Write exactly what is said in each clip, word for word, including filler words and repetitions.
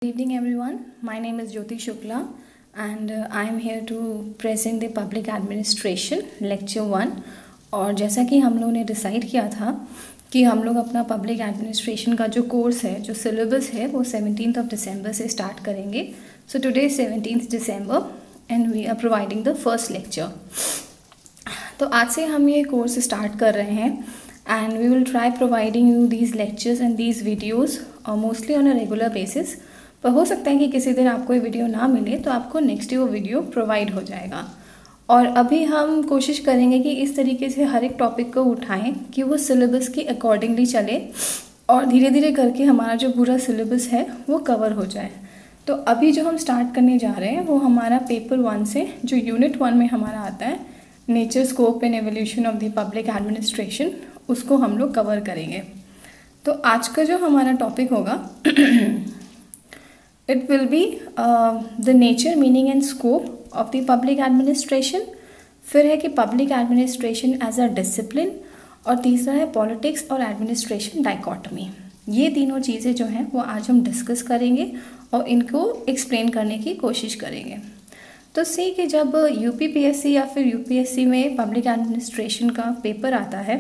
Good evening everyone, my name is Jyoti Shukla and uh, I am here to present the Public Administration lecture one. और जैसा कि हम लोगों ने decide किया था कि हम लोग अपना पब्लिक एडमिनिस्ट्रेशन का जो कोर्स है, जो सिलेबस है, वो सेवनटीन्थ ऑफ दिसंबर से स्टार्ट करेंगे। So today seventeenth December and we are providing the first lecture. तो आज से हम ये कोर्स स्टार्ट कर रहे हैं and we will try providing you these lectures and these videos mostly on a regular basis. पर हो सकता है कि किसी दिन आपको ये वीडियो ना मिले तो आपको नेक्स्ट डे वो वीडियो प्रोवाइड हो जाएगा। और अभी हम कोशिश करेंगे कि इस तरीके से हर एक टॉपिक को उठाएं कि वो सिलेबस के अकॉर्डिंगली चले और धीरे धीरे करके हमारा जो पूरा सिलेबस है वो कवर हो जाए। तो अभी जो हम स्टार्ट करने जा रहे हैं वो हमारा पेपर वन से, जो यूनिट वन में हमारा आता है, nature, scope and evolution of the public administration, उसको हम लोग कवर करेंगे। तो आज का जो हमारा टॉपिक होगा it will be uh, the nature, meaning and scope of the public administration। फिर है कि public administration as a discipline, और तीसरा है politics और administration dichotomy। ये तीनों चीज़ें जो हैं वो आज हम डिस्कस करेंगे और इनको एक्सप्लेन करने की कोशिश करेंगे। तो सी कि जब U P P S C या फिर यू पी एस सी में पब्लिक एडमिनिस्ट्रेशन का पेपर आता है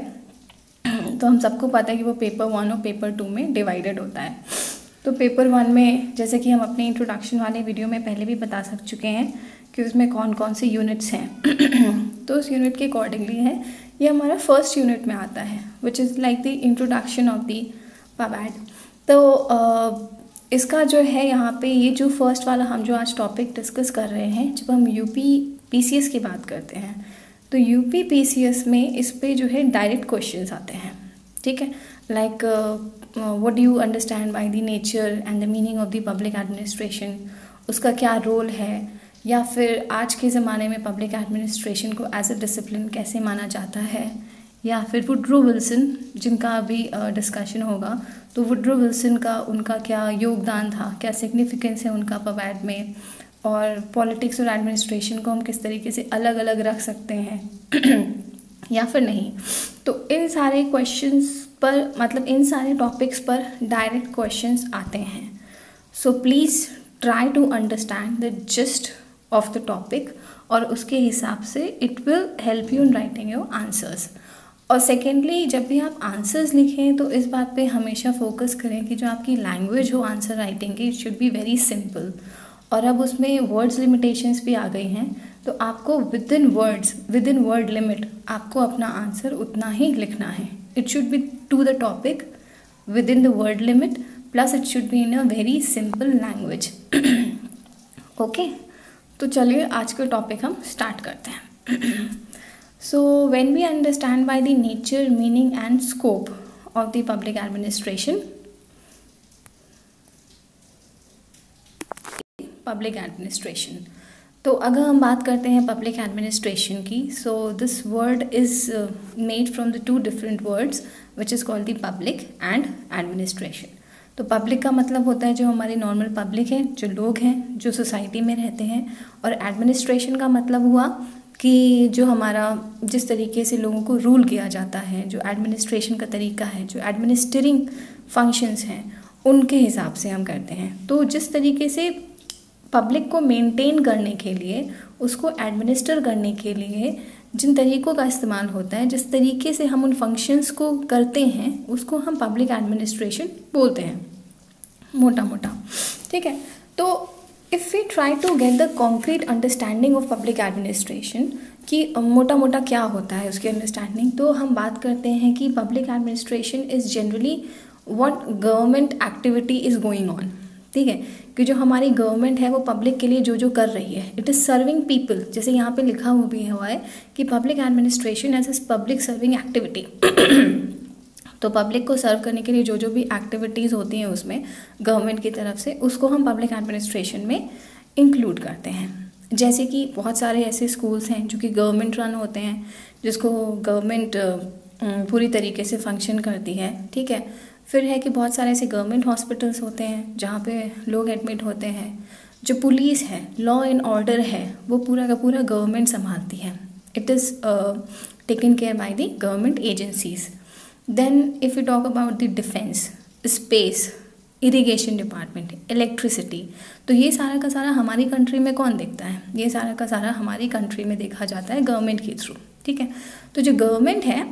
तो हम सबको पता है कि वो पेपर वन और पेपर टू में डिवाइडेड होता है। तो पेपर वन में, जैसे कि हम अपने इंट्रोडक्शन वाले वीडियो में पहले भी बता सक चुके हैं कि उसमें कौन कौन से यूनिट्स हैं तो उस यूनिट के अकॉर्डिंगली है, ये हमारा फर्स्ट यूनिट में आता है which is like the introduction of the पबैड। तो आ, इसका जो है यहाँ पे ये जो फर्स्ट वाला हम जो आज टॉपिक डिस्कस कर रहे हैं, जब हम U P P C S की बात करते हैं तो U P P C S में इस पे जो है डायरेक्ट क्वेश्चंस आते हैं। ठीक है, like what do you understand by the nature and the meaning of the public administration, उसका क्या रोल है, या फिर आज के ज़माने में पब्लिक एडमिनिस्ट्रेशन को एज अ डिसिप्लिन कैसे माना जाता है, या फिर वुड्रो विल्सन जिनका अभी डिस्कशन uh, होगा, तो वुड्रो विल्सन का उनका क्या योगदान था, क्या सिग्निफिकेंस है उनका पबैड में, और पॉलिटिक्स और एडमिनिस्ट्रेशन को हम किस तरीके से अलग अलग रख सकते हैं या फिर नहीं। तो इन सारे क्वेश्चंस पर, मतलब इन सारे टॉपिक्स पर डायरेक्ट क्वेश्चंस आते हैं। So please try to understand the gist of the topic और उसके हिसाब से it will help you in writing your answers. और सेकेंडली, जब भी आप आंसर्स लिखें तो इस बात पे हमेशा फोकस करें कि जो आपकी लैंग्वेज हो आंसर राइटिंग की, it should be very simple. और अब उसमें वर्ड्स लिमिटेशंस भी आ गई हैं, तो आपको within words, within word limit आपको अपना आंसर उतना ही लिखना है। It should be to the topic within the word limit, plus it should be in a very simple language. Okay, तो चलिए आज का टॉपिक हम स्टार्ट करते हैं। So when we understand by the nature, meaning and scope of the public administration, public administration, तो अगर हम बात करते हैं पब्लिक एडमिनिस्ट्रेशन की, so this word is made from the two different words which is called the public and administration. तो public का मतलब होता है जो हमारी नॉर्मल पब्लिक है, जो लोग हैं, जो सोसाइटी में रहते हैं, और एडमिनिस्ट्रेशन का मतलब हुआ कि जो हमारा, जिस तरीके से लोगों को रूल किया जाता है, जो एडमिनिस्ट्रेशन का तरीका है, जो एडमिनिस्ट्रिंग फंक्शंस हैं, उनके हिसाब से हम करते हैं। तो जिस तरीके से पब्लिक को मेंटेन करने के लिए, उसको एडमिनिस्टर करने के लिए जिन तरीक़ों का इस्तेमाल होता है, जिस तरीके से हम उन फंक्शंस को करते हैं, उसको हम पब्लिक एडमिनिस्ट्रेशन बोलते हैं मोटा मोटा। ठीक है, तो if we try to get the concrete understanding of public administration कि मोटा मोटा क्या होता है उसकी अंडरस्टैंडिंग, तो हम बात करते हैं कि public administration is generally what government activity is going on. ठीक है, कि जो हमारी गवर्नमेंट है वो पब्लिक के लिए जो जो कर रही है, इट इज़ सर्विंग पीपल। जैसे यहाँ पे लिखा हुआ भी हुआ है कि public administration as is public serving activity. तो पब्लिक को सर्व करने के लिए जो जो भी एक्टिविटीज़ होती हैं उसमें गवर्नमेंट की तरफ से, उसको हम पब्लिक एडमिनिस्ट्रेशन में इंक्लूड करते हैं। जैसे कि बहुत सारे ऐसे स्कूल्स हैं जो कि गवर्नमेंट रन होते हैं, जिसको गवर्नमेंट पूरी तरीके से फंक्शन करती है। ठीक है, फिर है कि बहुत सारे ऐसे गवर्नमेंट हॉस्पिटल्स होते हैं जहाँ पे लोग एडमिट होते हैं। जो पुलिस है, लॉ एंड ऑर्डर है, वो पूरा का पूरा गवर्नमेंट संभालती है। It is taken care by the government agencies. Then if you talk about the defence, space, irrigation department, electricity, तो ये सारा का सारा हमारी कंट्री में कौन देखता है? ये सारा का सारा हमारी कंट्री में देखा जाता है गवर्नमेंट के थ्रू, ठीक है। तो जो गवर्नमेंट है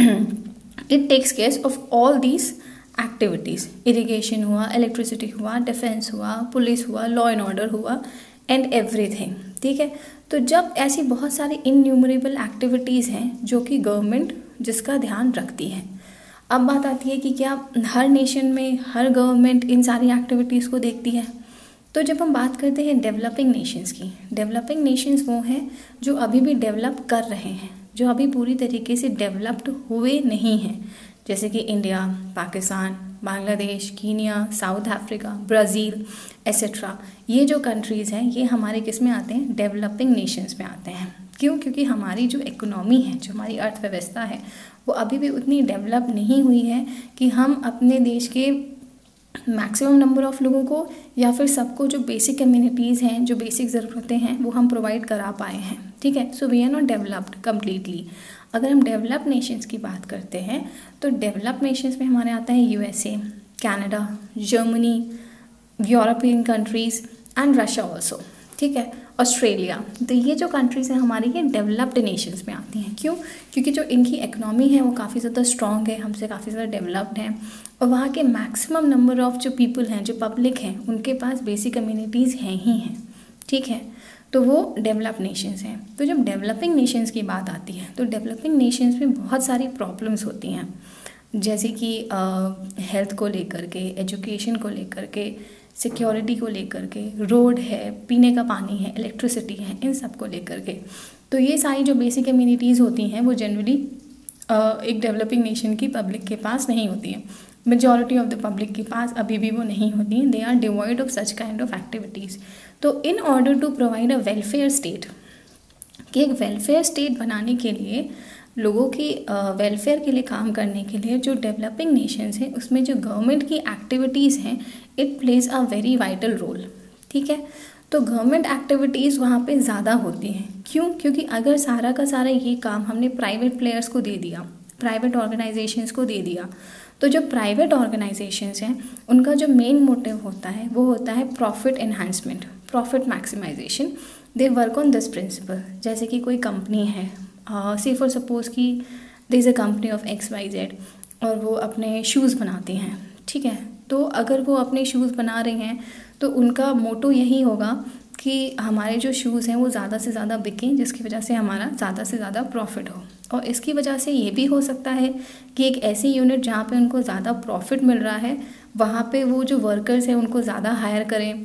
it takes care of all these activities, irrigation हुआ, इलेक्ट्रिसिटी हुआ, डिफेंस हुआ, पुलिस हुआ, लॉ एंड ऑर्डर हुआ एंड एवरीथिंग, ठीक है। तो जब ऐसी बहुत सारी इनन्यूमरेबल एक्टिविटीज़ हैं जो कि गवर्नमेंट जिसका ध्यान रखती है, अब बात आती है कि क्या हर नेशन में हर गवर्नमेंट इन सारी एक्टिविटीज़ को देखती है? तो जब हम बात करते हैं डेवलपिंग नेशंस की, डेवलपिंग नेशंस वो हैं जो अभी भी डेवलप कर रहे हैं, जो अभी पूरी तरीके से डेवलप्ड हुए नहीं हैं, जैसे कि India, Pakistan, Bangladesh, Kenya, South Africa, Brazil etcetera. ये जो कंट्रीज़ हैं ये हमारे किस में आते हैं? डेवलपिंग नेशंस में आते हैं। क्यों? क्योंकि हमारी जो इकोनॉमी है, जो हमारी अर्थव्यवस्था है, वो अभी भी उतनी डेवलप नहीं हुई है कि हम अपने देश के मैक्सिमम नंबर ऑफ़ लोगों को या फिर सबको जो बेसिक कम्युनिटीज़ हैं, जो बेसिक ज़रूरतें हैं, वो हम प्रोवाइड करा पाए हैं, ठीक है। So we are not developed completely. अगर हम डेवलप नेशंस की बात करते हैं तो डेवलप नेशंस में हमारे आता है USA, Canada, Germany, European countries and Russia also, ठीक है, ऑस्ट्रेलिया। तो ये जो कंट्रीज़ हैं हमारी ये डेवलप्ड नेशंस में आती हैं। क्यों? क्योंकि जो इनकी इकनॉमी है वो काफ़ी ज़्यादा स्ट्रॉन्ग है, हमसे काफ़ी ज़्यादा डेवलप्ड हैं, और वहाँ के मैक्सिमम नंबर ऑफ़ जो पीपल हैं, जो पब्लिक हैं, उनके पास बेसिक कम्युनिटीज़ हैं ही हैं, ठीक है। तो वो डेवलप नेशंस हैं। तो जब डेवलपिंग नेशंस की बात आती है तो डेवलपिंग नेशंस में बहुत सारी प्रॉब्लम्स होती हैं, जैसे कि हेल्थ को लेकर के, एजुकेशन को लेकर के, सिक्योरिटी को लेकर के, रोड है, पीने का पानी है, इलेक्ट्रिसिटी है, इन सब को लेकर के। तो ये सारी जो बेसिक कम्युनिटीज़ होती हैं वो जनरली एक डेवलपिंग नेशन की पब्लिक के पास नहीं होती हैं। मेजॉरिटी ऑफ द पब्लिक के पास अभी भी वो नहीं होती हैं। They are devoid of such kind of activities. तो in order to provide a welfare state, कि एक वेलफेयर स्टेट बनाने के लिए, लोगों की वेलफेयर uh, के लिए काम करने के लिए जो डेवलपिंग नेशंस हैं उसमें जो गवर्नमेंट की एक्टिविटीज़ हैं it plays a very vital role, ठीक है। तो गवर्नमेंट एक्टिविटीज़ वहाँ पे ज़्यादा होती हैं। क्यों? क्योंकि अगर सारा का सारा ये काम हमने प्राइवेट प्लेयर्स को दे दिया, प्राइवेट ऑर्गेनाइजेशंस को दे दिया, तो जो प्राइवेट ऑर्गेनाइजेशंस हैं उनका जो मेन मोटिव होता है वो होता है profit enhancement, profit maximisation. They work on this principle. जैसे कि कोई कंपनी है, see for suppose that there is a company of X Y Z और वो अपने शूज़ बनाती हैं, ठीक है। तो अगर वो अपने शूज़ बना रहे हैं तो उनका मोटो यही होगा कि हमारे जो शूज़ हैं वो ज़्यादा से ज़्यादा बिकें, जिसकी वजह से हमारा ज़्यादा से ज़्यादा प्रॉफिट हो। और इसकी वजह से ये भी हो सकता है कि एक ऐसी यूनिट जहाँ पे उनको ज़्यादा प्रॉफिट मिल रहा है वहाँ पे वो जो वर्कर्स हैं उनको ज़्यादा हायर करें।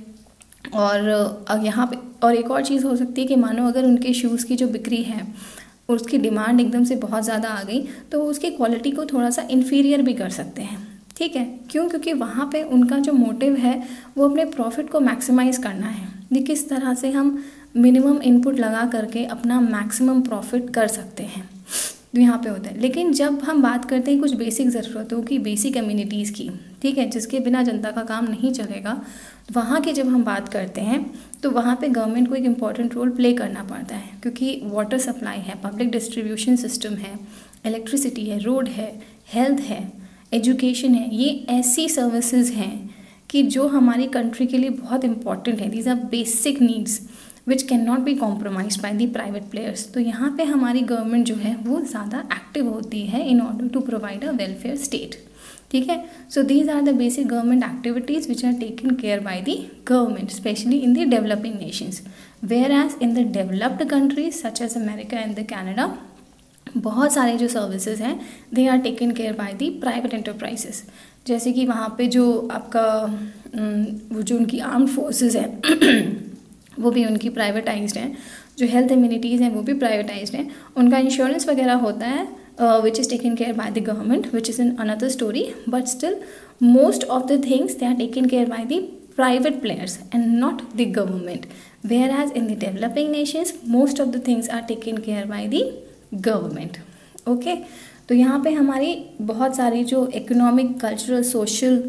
और यहाँ पे और एक और चीज़ हो सकती है कि मानो अगर उनके शूज़ की जो बिक्री है उसकी डिमांड एकदम से बहुत ज़्यादा आ गई तो वो उसकी क्वालिटी को थोड़ा सा इन्फीरियर भी कर सकते हैं, ठीक है। क्यों? क्योंकि वहाँ पे उनका जो मोटिव है वो अपने प्रॉफिट को मैक्सिमाइज़ करना है कि किस तरह से हम मिनिमम इनपुट लगा करके अपना मैक्सिमम प्रॉफिट कर सकते हैं, तो यहाँ पे होता है। लेकिन जब हम बात करते हैं कुछ बेसिक ज़रूरतों की, बेसिक कम्युनिटीज़ की, ठीक है, जिसके बिना जनता का काम नहीं चलेगा, वहाँ की जब हम बात करते हैं तो वहाँ पे गवर्नमेंट को एक इम्पॉर्टेंट रोल प्ले करना पड़ता है, क्योंकि वाटर सप्लाई है, पब्लिक डिस्ट्रीब्यूशन सिस्टम है, इलेक्ट्रिसिटी है, रोड है, हेल्थ है, एजुकेशन है, ये ऐसी सर्विसेज हैं कि जो हमारी कंट्री के लिए बहुत इंपॉर्टेंट है। These are basic needs which can not be compromise by the private players. तो यहाँ पे हमारी गवर्नमेंट जो है वो ज़्यादा एक्टिव होती है in order to provide a welfare state, ठीक है। So these are the basic government activities which are taken care by the government, specially in the developing nations. Whereas in the developed countries such as America and the Canada, बहुत सारे जो services हैं they are taken care by the private enterprises. जैसे कि वहाँ पे जो आपका वो जो उनकी आर्म्ड फोर्सेस हैं वो भी उनकी प्राइवेटाइज्ड हैं, जो हेल्थ एम्यूनिटीज़ हैं वो भी प्राइवेटाइज्ड हैं, उनका इंश्योरेंस वगैरह होता है which is taken care by the government, which is in another story, but still most of the things they are taken care by the private players and not the government, whereas in the developing nations most of the things are taken care by the government, okay। तो यहाँ पे हमारी बहुत सारी जो economic, cultural, social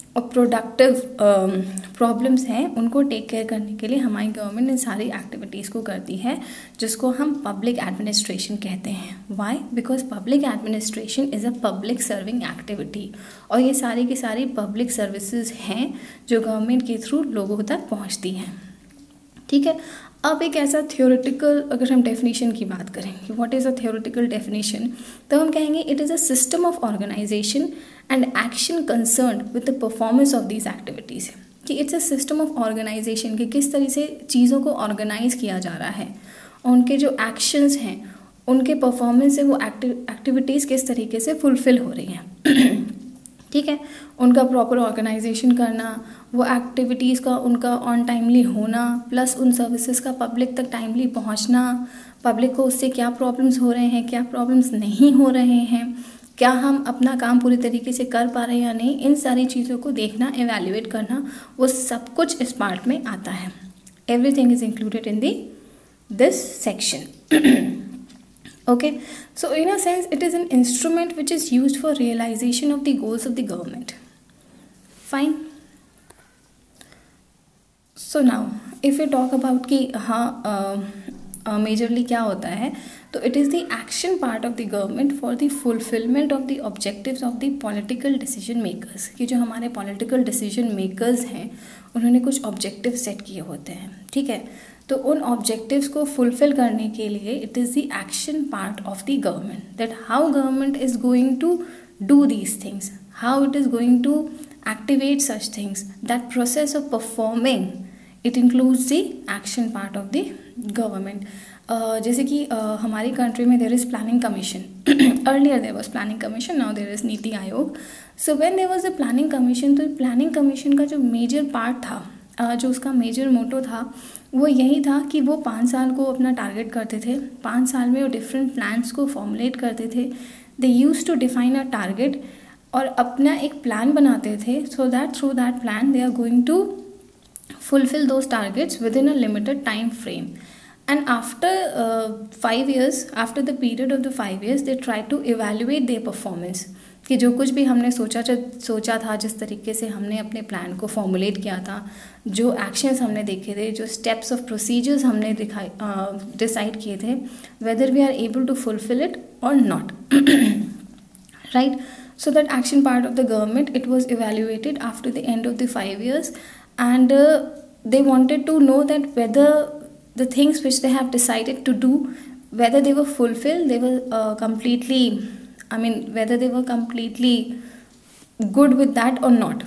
और productive problems हैं उनको टेक केयर करने के लिए हमारी गवर्नमेंट इन सारी एक्टिविटीज़ को करती है, जिसको हम पब्लिक एडमिनिस्ट्रेशन कहते हैं। Why? Because public administration is a public serving activity, और ये सारी की सारी पब्लिक सर्विसेज हैं जो गवर्नमेंट के थ्रू लोगों तक पहुंचती हैं। ठीक है, अब एक ऐसा थियोरेटिकल, अगर हम डेफिनेशन की बात करें कि what is a theoretical definition, तो हम कहेंगे it is a system of organisation and action concern with the performance of these activities. कि it's a system of organisation, कि किस तरह से चीज़ों को ऑर्गेनाइज किया जा रहा है, और उनके जो एक्शंस हैं, उनके परफॉर्मेंस से वो एक्टिविटीज़ किस तरीके से फुलफिल हो रही हैं। ठीक है, उनका प्रॉपर ऑर्गेनाइजेशन करना, वो एक्टिविटीज़ का उनका ऑन टाइमली होना, प्लस उन सर्विसेज का पब्लिक तक टाइमली पहुंचना, पब्लिक को उससे क्या प्रॉब्लम्स हो रहे हैं, क्या प्रॉब्लम्स नहीं हो रहे हैं, क्या हम अपना काम पूरी तरीके से कर पा रहे हैं या नहीं, इन सारी चीज़ों को देखना, एवेल्युएट करना, वो सब कुछ इस पार्ट में आता है। Everything is included in the this section. Okay, so in a sense it is an instrument which is used for realization of the goals of the government. Fine. So now if we talk about कि हाँ majorly क्या होता है, तो it is the action part of the government for the fulfillment of the objectives of the political decision makers. कि जो हमारे political decision makers हैं उन्होंने कुछ objectives set किए होते हैं। ठीक है, तो उन ऑब्जेक्टिव्स को फुलफिल करने के लिए it is the action part of the government, that how government is going to do these things, how it is going to activate such things, that process of performing it includes the action part of the government. जैसे कि uh, हमारी country में there is planning commission, earlier there was planning commission, now there is Niti Aayog. So when there was a planning commission, तो planning commission का जो major part था, uh, जो उसका मेजर मोटो था, वो यही था कि वो पाँच साल को अपना टारगेट करते थे, पाँच साल में वो डिफरेंट प्लान्स को फॉर्मुलेट करते थे। They use to define a target और अपना एक प्लान बनाते थे, so that through that plan they are going to fulfil those targets within a limited time frame. And after five years, after the period of the five years, they try to evaluate their performance, कि जो कुछ भी हमने सोचा सोचा था, जिस तरीके से हमने अपने प्लान को फॉर्मुलेट किया था, जो एक्शंस हमने देखे थे, जो स्टेप्स ऑफ प्रोसीजर्स हमने दिखाई डिसाइड किए थे, whether we are able to fulfil it और not, right. So that action part of the government, it was evaluated after the end of the five years and they wanted to know that whether the things which they have decided to do, whether they were fulfil, they were completely I mean whether they were completely good with that or not.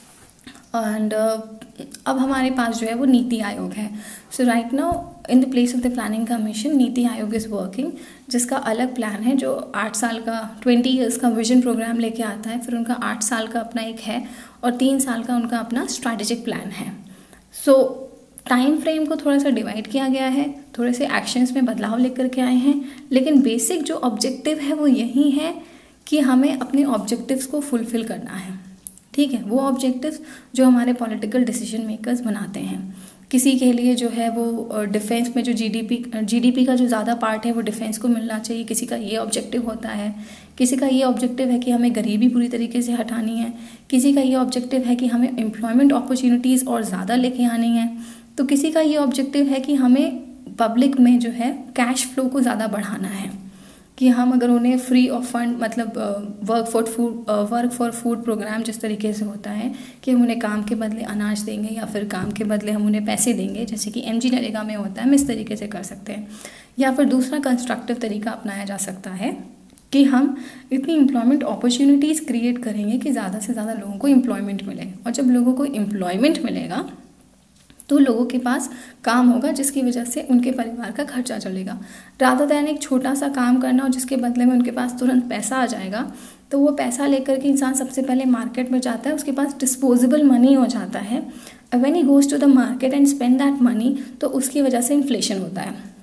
And uh, अब हमारे पास जो है वो नीति आयोग है। So right now in the place of the planning commission, Niti Aayog is working, जिसका अलग plan है, जो आठ साल का ट्वेंटी ईयर्स का विजन प्रोग्राम लेके आता है, फिर उनका आठ साल का अपना एक है और तीन साल का उनका अपना स्ट्रैटेजिक प्लान है। सो टाइम फ्रेम को थोड़ा सा डिवाइड किया गया है, थोड़े से एक्शंस में बदलाव लेकर के आए हैं, लेकिन बेसिक जो ऑब्जेक्टिव है वो यही है कि हमें अपने ऑब्जेक्टिव्स को फुलफिल करना है। ठीक है, वो ऑब्जेक्टिव्स जो हमारे पॉलिटिकल डिसीजन मेकर्स बनाते हैं। किसी के लिए जो है वो डिफेंस में जो जीडीपी जीडीपी का जो ज़्यादा पार्ट है वो डिफेंस को मिलना चाहिए, किसी का ये ऑब्जेक्टिव होता है, किसी का ये ऑब्जेक्टिव है कि हमें गरीबी पूरी तरीके से हटानी है, किसी का ये ऑब्जेक्टिव है कि हमें एम्प्लॉयमेंट अपॉर्चुनिटीज़ और ज़्यादा लेके आनी है, तो किसी का ये ऑब्जेक्टिव है कि हमें पब्लिक में जो है कैश फ्लो को ज़्यादा बढ़ाना है, कि हम अगर उन्हें फ्री ऑफ फंड, मतलब work for food work for food programme जिस तरीके से होता है कि हम उन्हें काम के बदले अनाज देंगे या फिर काम के बदले हम उन्हें पैसे देंगे, जैसे कि एम जी नरेगा में होता है, हम इस तरीके से कर सकते हैं। या फिर दूसरा कंस्ट्रक्टिव तरीका अपनाया जा सकता है कि हम इतनी एम्प्लॉयमेंट अपॉर्चुनिटीज़ क्रिएट करेंगे कि ज़्यादा से ज़्यादा लोगों को एम्प्लॉयमेंट मिले, और जब लोगों को एम्प्लॉयमेंट मिलेगा तो लोगों के पास काम होगा, जिसकी वजह से उनके परिवार का खर्चा चलेगा। रादर दैन एक छोटा सा काम करना और जिसके बदले में उनके पास तुरंत पैसा आ जाएगा, तो वो पैसा लेकर के इंसान सबसे पहले मार्केट में जाता है, उसके पास डिस्पोजेबल मनी हो जाता है। When he goes to the market and spend that money, तो उसकी वजह से इन्फ्लेशन होता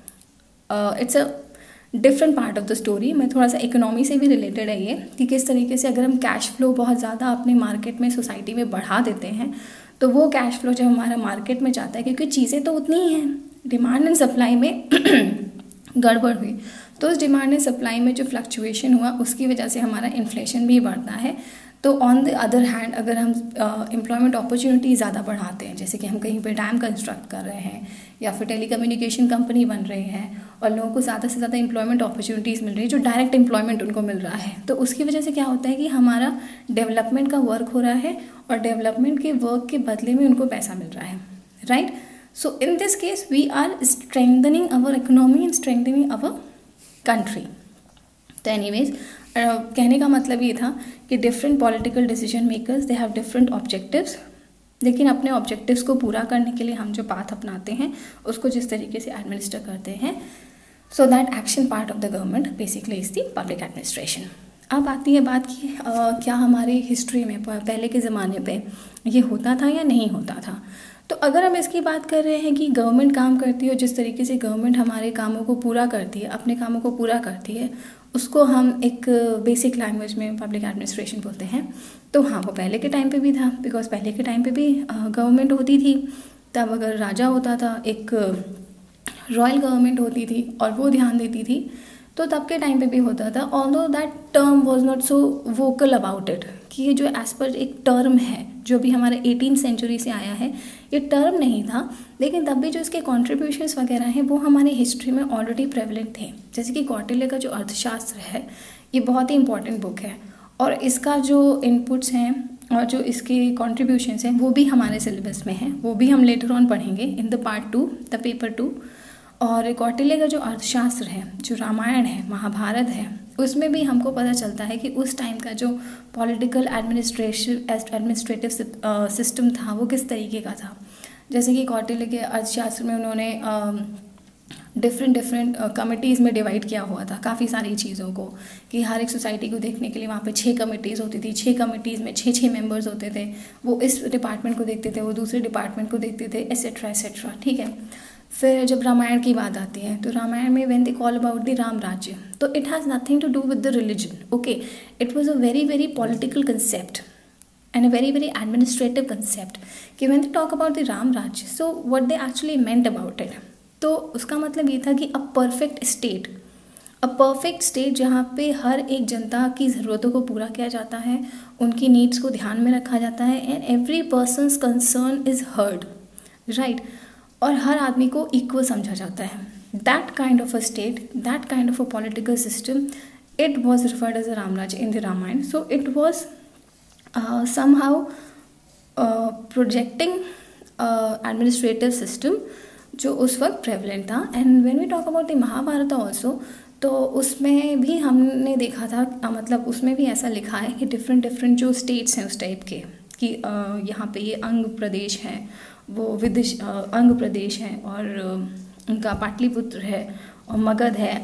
है। It's a different part of the story. मैं थोड़ा सा इकोनॉमी से भी रिलेटेड है ये, कि किस तरीके से अगर हम कैश फ्लो बहुत ज़्यादा अपने मार्केट में, सोसाइटी में बढ़ा देते हैं, तो वो कैश फ्लो जब हमारा मार्केट में जाता है, क्योंकि चीज़ें तो उतनी ही हैं, डिमांड एंड सप्लाई में गड़बड़ हुई, तो उस डिमांड एंड सप्लाई में जो फ्लक्चुएशन हुआ उसकी वजह से हमारा इन्फ्लेशन भी बढ़ता है। तो ऑन द अदर हैंड अगर हम एम्प्लॉयमेंट अपॉर्चुनिटी ज़्यादा बढ़ाते हैं, जैसे कि हम कहीं पे डैम कंस्ट्रक्ट कर रहे हैं या फिर टेलीकम्युनिकेशन कंपनी बन रही है और लोगों को ज़्यादा से ज़्यादा एम्प्लॉयमेंट अपॉर्चुनिटीज़ मिल रही है, जो डायरेक्ट एम्प्लॉयमेंट उनको मिल रहा है, तो उसकी वजह से क्या होता है कि हमारा डेवलपमेंट का वर्क हो रहा है और डेवलपमेंट के वर्क के बदले में उनको पैसा मिल रहा है, right. So in this case we are strengthening our economy and strengthening our country. तो एनीवेज Uh, कहने का मतलब ये था कि different political decision makers they have different objectives, लेकिन अपने ऑब्जेक्टिव्स को पूरा करने के लिए हम जो पाथ अपनाते हैं उसको जिस तरीके से एडमिनिस्टर करते हैं, so that action part of the government basically is the public administration. अब आती है बात कि uh, क्या हमारे हिस्ट्री में पहले के ज़माने पे ये होता था या नहीं होता था। तो अगर हम इसकी बात कर रहे हैं कि गवर्नमेंट काम करती है, जिस तरीके से गवर्नमेंट हमारे कामों को पूरा करती है, अपने कामों को पूरा करती है, उसको हम एक बेसिक लैंग्वेज में पब्लिक एडमिनिस्ट्रेशन बोलते हैं। तो हाँ, वो पहले के टाइम पे भी था, बिकॉज पहले के टाइम पे भी गवर्नमेंट होती थी। तब अगर राजा होता था, एक रॉयल गवर्नमेंट होती थी और वो ध्यान देती थी, तो तब के टाइम पे भी होता था। Although that term was not so vocal about it, कि ये जो एज पर एक टर्म है जो भी हमारे एटीन सेंचुरी से आया है, ये टर्म नहीं था, लेकिन तब भी जो इसके कॉन्ट्रीब्यूशंस वगैरह हैं वो हमारी हिस्ट्री में ऑलरेडी प्रेवलेंट थे। जैसे कि कौटिल्य का जो अर्थशास्त्र है, ये बहुत ही इंपॉर्टेंट बुक है और इसका जो इनपुट्स हैं और जो इसके कॉन्ट्रीब्यूशंस हैं वो भी हमारे सिलेबस में हैं, वो भी हम लेटर ऑन पढ़ेंगे in the part two, the paper two. और कौटिल्य का जो अर्थशास्त्र है, जो रामायण है, महाभारत है, उसमें भी हमको पता चलता है कि उस टाइम का जो पॉलिटिकल एडमिनिस्ट्रेशन एडमिनिस्ट्रेटिव सिस्टम था वो किस तरीके का था। जैसे कि कौटिल्य के अर्थशास्त्र में उन्होंने डिफरेंट डिफरेंट कमिटीज़ में डिवाइड किया हुआ था काफ़ी सारी चीज़ों को, कि हर एक सोसाइटी को देखने के लिए वहाँ पे छः कमिटीज़ होती थी, छः कमिटीज़ में छः छः मेंबर्स होते थे, वो इस डिपार्टमेंट को देखते थे, वो दूसरे डिपार्टमेंट को देखते थे, एसेट्रा एसेट्रा, ठीक है। फिर जब रामायण की बात आती है तो रामायण में when they call about the Ram Rajya, तो it has nothing to do with the religion, okay, it was a very very political concept and a very very administrative concept, कि when they talk about the Ram Rajya, so what they actually meant about it. तो उसका मतलब ये था कि a perfect state, a perfect state जहाँ पे हर एक जनता की ज़रूरतों को पूरा किया जाता है, उनकी नीड्स को ध्यान में रखा जाता है, and every persons concern is heard, right, और हर आदमी को इक्वल समझा जाता है। That kind of a state, that kind of a political system, it was referred as a Ramraj in the Ramayana. So it was somehow projecting administrative system जो उस वक्त प्रेवलेंट था। And when we talk about the Mahabharata also, तो उसमें भी हमने देखा था, मतलब उसमें भी ऐसा लिखा है कि डिफरेंट डिफरेंट जो स्टेट्स हैं उस टाइप के, कि uh, यहाँ पे ये अंग प्रदेश हैं, वो विदिश अंग प्रदेश हैं, और उनका पाटलिपुत्र है और मगध है,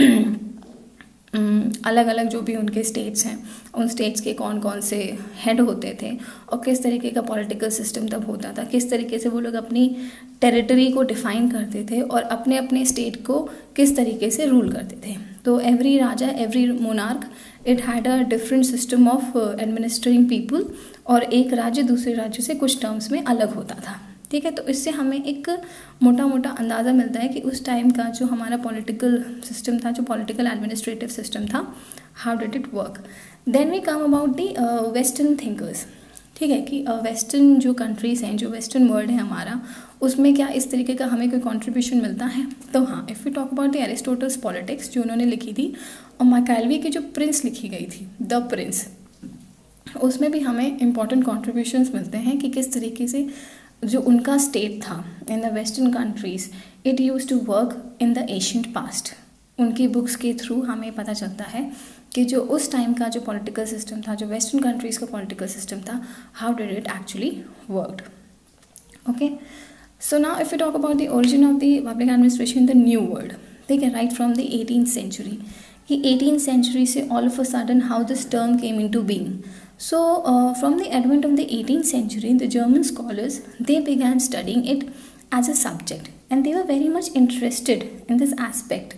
अलग अलग जो भी उनके स्टेट्स हैं, उन स्टेट्स के कौन कौन से हेड होते थे और किस तरीके का पॉलिटिकल सिस्टम तब होता था, किस तरीके से वो लोग अपनी टेरिटरी को डिफाइन करते थे और अपने अपने स्टेट को किस तरीके से रूल करते थे। तो every raja, every monarch, it had a different system of administering people, और एक राज्य दूसरे राज्य से कुछ टर्म्स में अलग होता था, ठीक है। तो इससे हमें एक मोटा मोटा अंदाज़ा मिलता है कि उस टाइम का जो हमारा पॉलिटिकल सिस्टम था, जो पॉलिटिकल एडमिनिस्ट्रेटिव सिस्टम था, how did it work. Then we come about the western thinkers, ठीक है, कि वेस्टर्न uh, जो कंट्रीज़ हैं, जो वेस्टर्न वर्ल्ड है हमारा, उसमें क्या इस तरीके का हमें कोई कंट्रीब्यूशन मिलता है। तो हाँ, if you talk about the Aristotle's politics जो उन्होंने लिखी थी, और मैकाइलवी की जो प्रिंस लिखी गई थी, द प्रिंस, उसमें भी हमें इम्पॉर्टेंट कॉन्ट्रीब्यूशंस मिलते हैं कि किस तरीके से जो उनका स्टेट था in the western countries, it use to work in the ancient past. उनकी बुक्स के थ्रू हमें पता चलता है कि जो उस टाइम का जो पॉलिटिकल सिस्टम था, जो वेस्टर्न कंट्रीज़ का पॉलिटिकल सिस्टम था, how did it actually worked, okay. So now if you talk about the origin of the public administration in the new world, ठीक है, right from the eighteen century, कि eighteen century से all of a sudden how this term came in to being. So, uh, from the advent of the eighteenth century, the German scholars, they began studying it as a subject, and they were very much interested in this aspect.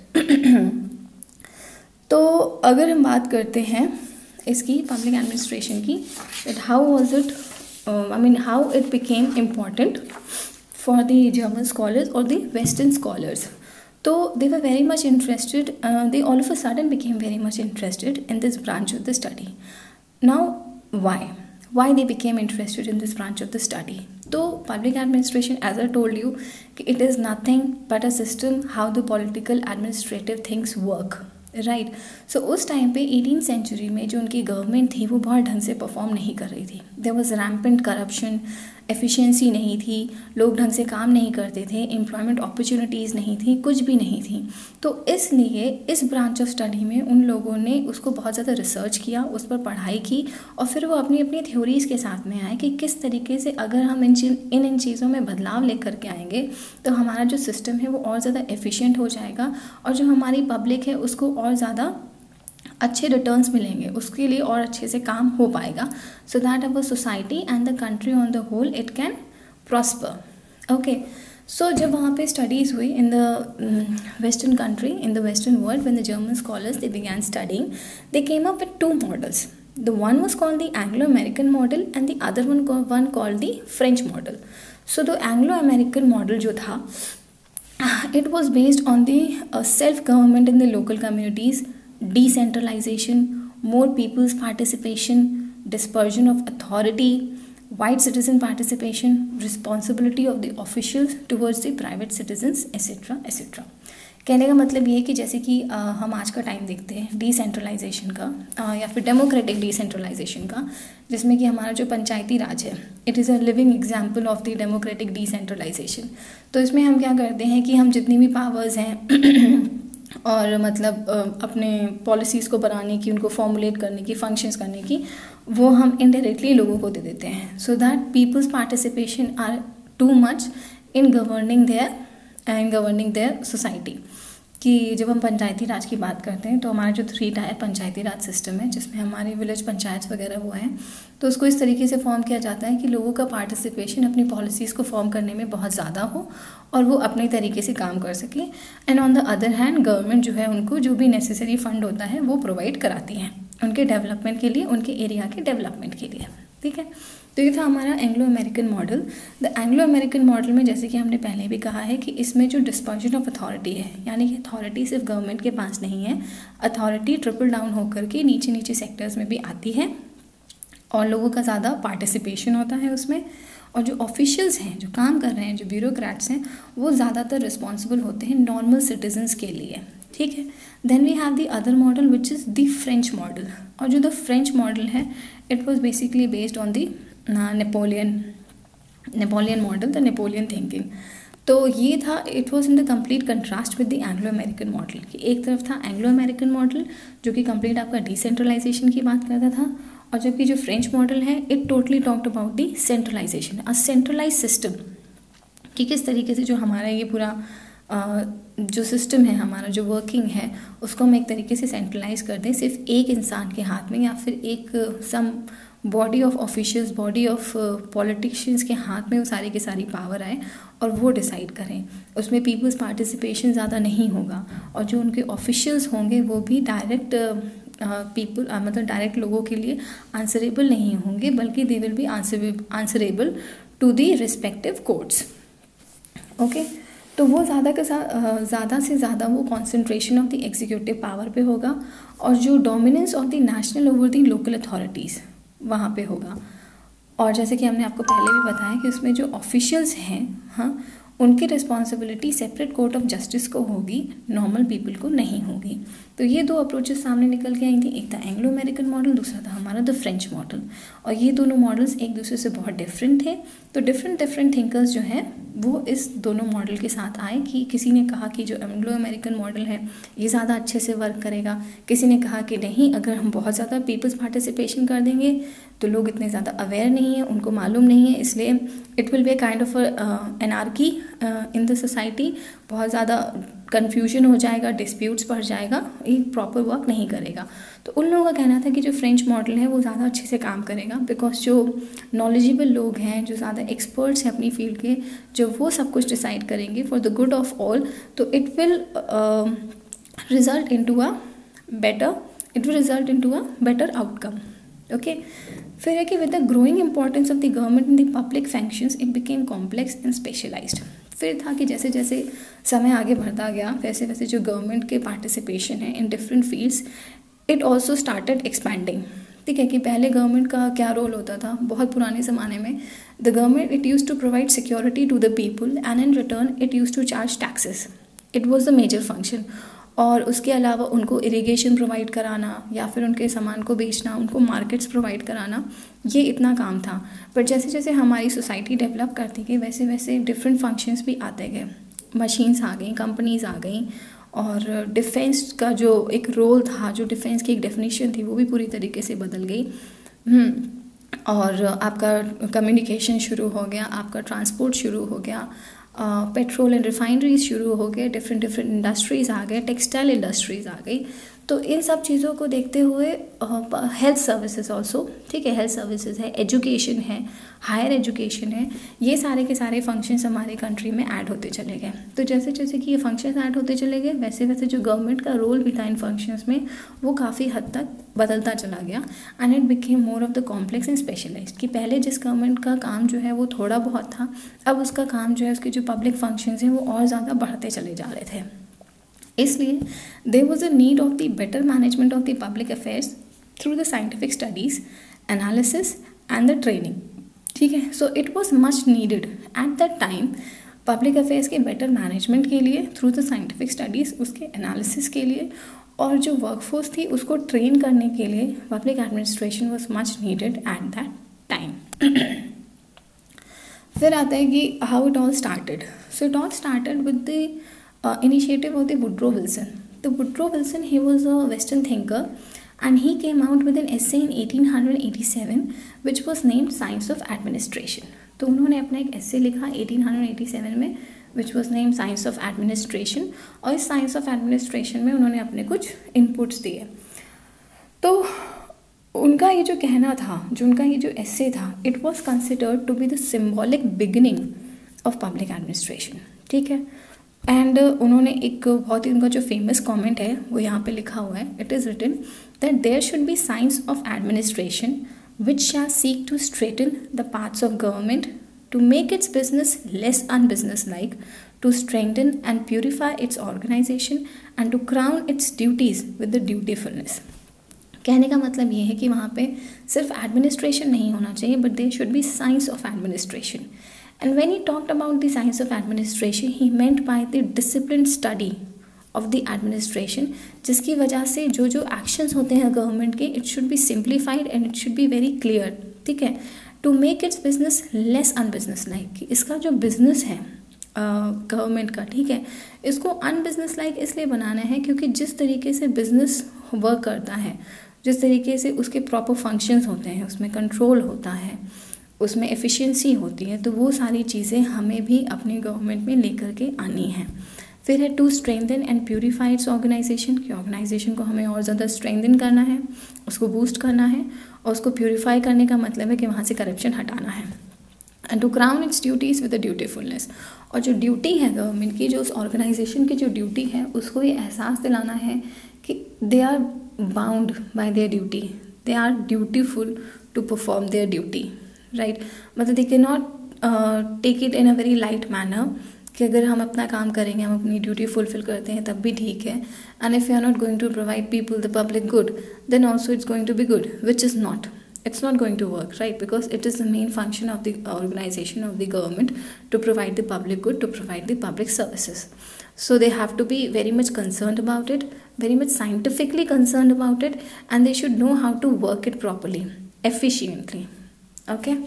तो अगर हम बात करते हैं इसकी public administration की, that how was it, uh, I mean how it became important for the German scholars or the Western scholars. So they were very much interested, uh, they all of a sudden became very much interested in this branch of the study. Now why why they became interested in this branch of the study. तो public administration, as I told you, कि it is nothing but a system how the political administrative things work, right. सो उस time पे eighteen century में जो उनकी government थी वो बहुत ढंग से परफॉर्म नहीं कर रही थी. There was rampant corruption, efficiency नहीं थी, लोग ढंग से काम नहीं करते थे, एम्प्लॉयमेंट अपॉर्चुनिटीज़ नहीं थी, कुछ भी नहीं थी. तो इसलिए इस ब्रांच ऑफ स्टडी में उन लोगों ने उसको बहुत ज़्यादा रिसर्च किया, उस पर पढ़ाई की, और फिर वो अपनी अपनी थ्योरीज़ के साथ में आए कि किस तरीके से अगर हम इन इन इन चीज़ों में बदलाव लेकर के आएंगे तो हमारा जो सिस्टम है वो और ज़्यादा एफिशिएंट हो जाएगा, और जो हमारी पब्लिक है उसको और ज़्यादा अच्छे रिटर्न्स मिलेंगे, उसके लिए और अच्छे से काम हो पाएगा, so that our society and the country on the whole it can prosper. Okay, so जब वहाँ पे स्टडीज़ हुई in the western country, in the western world, when the German scholars they began studying, they came up with two models. The one was called the Anglo American model and the other one one called the French model. So the Anglo American model जो था, it was based on the uh, self-government in the local communities, decentralization, more people's participation, dispersion of authority, wide citizen participation, responsibility of the officials towards the private citizens, etc etc. कहने का मतलब ये है कि जैसे कि आ, हम आज का टाइम देखते हैं डिसेंट्रलाइजेशन का, आ, या फिर डेमोक्रेटिक डिसेंट्रलाइजेशन का, जिसमें कि हमारा जो पंचायती राज है, it is a living example of the democratic decentralization. तो इसमें हम क्या करते हैं कि हम जितनी भी पावर्स हैं और मतलब अपने पॉलिसीज़ को बनाने की, उनको फॉर्मुलेट करने की, फंक्शंस करने की, वो हम इनडायरेक्टली लोगों को दे देते हैं, so that people's participation are too much in governing their in governing their society. कि जब हम पंचायती राज की बात करते हैं तो हमारा जो three tier Panchayati Raj system है, जिसमें हमारे विलेज पंचायत वगैरह वो हैं, तो उसको इस तरीके से फॉर्म किया जाता है कि लोगों का पार्टिसिपेशन अपनी पॉलिसीज़ को फॉर्म करने में बहुत ज़्यादा हो और वो अपने तरीके से काम कर सके. And on the other hand government जो है उनको जो भी नेसेसरी फंड होता है वो प्रोवाइड कराती है उनके डेवलपमेंट के लिए, उनके एरिया के डेवलपमेंट के लिए. ठीक है, तो ये था हमारा Anglo American model. The Anglo American model में जैसे कि हमने पहले भी कहा है कि इसमें जो डिस्पर्जन ऑफ अथॉरिटी है, यानी कि अथॉरिटी सिर्फ गवर्नमेंट के पास नहीं है, अथॉरिटी ट्रिपल डाउन होकर के नीचे नीचे सेक्टर्स में भी आती है और लोगों का ज़्यादा पार्टिसिपेशन होता है उसमें. और जो ऑफिशियल्स हैं, जो काम कर रहे हैं, जो ब्यूरोक्रेट्स हैं, वो ज़्यादातर रिस्पॉन्सिबल होते हैं नॉर्मल सिटीजन्स के लिए. ठीक है, then we have the other model which is the French model. और जो द फ्रेंच मॉडल है, it was basically based on the Napoleon Napoleon model, the Napoleon thinking. तो ये था, it was in the complete contrast with the Anglo American model. कि एक तरफ था एंग्लो अमेरिकन मॉडल जो कि कंप्लीट आपका डिसेंट्रलाइजेशन की बात करता था, और जबकि जो फ्रेंच मॉडल है it totally talked about the centralization, a centralize system. कि किस तरीके से जो हमारा ये पूरा Uh, जो सिस्टम है, हमारा जो वर्किंग है, उसको हम एक तरीके से सेंट्रलाइज कर दें सिर्फ एक इंसान के हाथ में, या फिर एक some body of officials, body of politicians के हाथ में वो सारी की सारी पावर आए और वो डिसाइड करें. उसमें पीपल्स पार्टिसिपेशन ज़्यादा नहीं होगा, और जो उनके ऑफिशियल्स होंगे वो भी डायरेक्ट पीपल uh, uh, मतलब डायरेक्ट लोगों के लिए आंसरेबल नहीं होंगे, बल्कि they will be answerable to the respective courts. Okay, तो वो ज़्यादा के साथ ज़्यादा से ज़्यादा वो concentration of the executive power पे होगा, और जो dominance of the national over the local authorities वहाँ पे होगा. और जैसे कि हमने आपको पहले भी बताया कि उसमें जो ऑफिशियल्स हैं, हाँ, उनकी responsibility separate court of justice को होगी, नॉर्मल पीपल को नहीं होगी. तो ये दो अप्रोचेस सामने निकल के आई थी, एक था एंग्लो अमेरिकन मॉडल, दूसरा था हमारा द फ्रेंच मॉडल. और ये दोनों मॉडल्स एक दूसरे से बहुत डिफरेंट थे. तो डिफरेंट डिफरेंट थिंकर्स जो हैं वो इस दोनों मॉडल के साथ आए. कि किसी ने कहा कि जो एंग्लो अमेरिकन मॉडल है ये ज़्यादा अच्छे से वर्क करेगा, किसी ने कहा कि नहीं, अगर हम बहुत ज़्यादा पीपल्स पार्टिसिपेशन कर देंगे तो लोग इतने ज़्यादा अवेयर नहीं है, उनको मालूम नहीं है, इसलिए it will be a kind of anarchy in the society, बहुत ज़्यादा कन्फ्यूजन हो जाएगा, डिस्प्यूट्स बढ़ जाएगा, एक प्रॉपर वर्क नहीं करेगा. तो उन लोगों का कहना था कि जो फ्रेंच मॉडल है वो ज़्यादा अच्छे से काम करेगा, बिकॉज जो नॉलेजेबल लोग हैं, जो ज़्यादा एक्सपर्ट्स हैं अपनी फील्ड के, जो वो सब कुछ डिसाइड करेंगे for the good of all, तो it will result in to a better it will result in to a better outcome. Okay, फिर है कि with the growing importance of the government in the public functions it became complex and specialized. फिर था कि जैसे जैसे समय आगे बढ़ता गया, वैसे वैसे जो गवर्नमेंट के पार्टिसिपेशन है in different fields, it also started expanding. ठीक है, कि पहले गवर्नमेंट का क्या रोल होता था बहुत पुराने ज़माने में. The government it use to provide security to the people and in return it use to charge taxes. It was the major function. और उसके अलावा उनको इरिगेशन प्रोवाइड कराना या फिर उनके सामान को बेचना, उनको मार्केट्स प्रोवाइड कराना, ये इतना काम था. पर जैसे जैसे हमारी सोसाइटी डेवलप करती गई वैसे वैसे डिफरेंट फंक्शंस भी आते गए. मशीन्स आ गई, कंपनीज आ गई, और डिफेंस का जो एक रोल था, जो डिफेंस की एक डेफिनेशन थी, वो भी पूरी तरीके से बदल गई. और आपका कम्युनिकेशन शुरू हो गया, आपका ट्रांसपोर्ट शुरू हो गया, पेट्रोल एंड रिफाइनरीज शुरू हो गए, डिफरेंट डिफरेंट इंडस्ट्रीज़ आ गए, टेक्सटाइल इंडस्ट्रीज़ आ गई. तो इन सब चीज़ों को देखते हुए हेल्थ सर्विसेज ऑल्सो, ठीक है, हेल्थ सर्विसेज है, एजुकेशन है, हायर एजुकेशन है, ये सारे के सारे फंक्शंस हमारे कंट्री में ऐड होते चले गए. तो जैसे जैसे कि ये फंक्शंस ऐड होते चले गए वैसे वैसे जो गवर्नमेंट का रोल भी था इन फंक्शंस में वो काफ़ी हद तक बदलता चला गया. And it became more of the complex and specialized. कि पहले जिस गवर्नमेंट का काम जो है वो थोड़ा बहुत था, अब उसका काम जो है, उसके जो पब्लिक फंक्शंस हैं वो और ज़्यादा बढ़ते चले जा रहे थे. इसलिए there was a need of the better management of the public affairs through the scientific studies, analysis and the training. ठीक है, so it was much needed at that time public affairs के बेटर मैनेजमेंट के लिए through the scientific studies, उसके analysis के लिए, और जो वर्कफोर्स थी उसको ट्रेन करने के लिए public administration was much needed at that time. फिर आता है कि how it all started. So it all started with the Uh, initiative of the Woodrow Wilson. The Woodrow Wilson, he was a Western thinker, and he came out with an essay in eighteen eighty-seven which was named Science of Administration. तो उन्होंने अपना एक essay लिखा eighteen eighty-seven में which was named Science of Administration, और इस Science of Administration में उन्होंने अपने कुछ inputs दिए. तो उनका ये जो कहना था, जो उनका ये जो essay था, it was considered to be the symbolic beginning of public administration. ठीक है, एंड uh, उन्होंने एक बहुत ही उनका जो फेमस कमेंट है वो यहाँ पे लिखा हुआ है. It is written that there should be science of administration which shall seek to straighten the parts of government, to make its business less unbusiness like, to strengthen and purify its organization and to crown its duties with the dutifulness. कहने का मतलब ये है कि वहाँ पे सिर्फ administration नहीं होना चाहिए, but there should be science of administration. And when he talked about the science of administration, he meant by the disciplined study of the administration, जिसकी वजह से जो जो actions होते हैं गवर्नमेंट के, it should be simplified and it should be very clear. ठीक है, to make its business less unbusiness like. इसका जो business है गवर्नमेंट uh, का, ठीक है, इसको अनबिजनेस लाइक इसलिए बनाना है क्योंकि जिस तरीके से बिजनेस वर्क करता है, जिस तरीके से उसके प्रॉपर फंक्शंस होते हैं, उसमें कंट्रोल होता है, उसमें एफिशिएंसी होती है, तो वो सारी चीज़ें हमें भी अपने गवर्नमेंट में लेकर के आनी है. फिर है to strengthen and purify its organization, कि ऑर्गेनाइजेशन को हमें और ज़्यादा स्ट्रेंथन करना है, उसको बूस्ट करना है, और उसको प्यूरिफाई करने का मतलब है कि वहाँ से करप्शन हटाना है. And to crown its duties with the dutifulness, और जो ड्यूटी है गवर्नमेंट की, जो उस ऑर्गेनाइजेशन की जो ड्यूटी है, उसको ये एहसास दिलाना है कि they are bound by their duty, they are dutiful to perform their duty. Right, मतलब they can not take it in a very light manner कि अगर हम अपना काम करेंगे, हम अपनी ड्यूटी फुलफिल करते हैं तब भी ठीक है, and if you are not going to provide people the public good then also it's going to be good, which is not, it's not going to work, right? Because it is the main function of the organization of the government to provide the public good, to provide the public services. So they have to be very much concerned about it, very much scientifically concerned about it, and they should know how to work it properly, efficiently. Okay?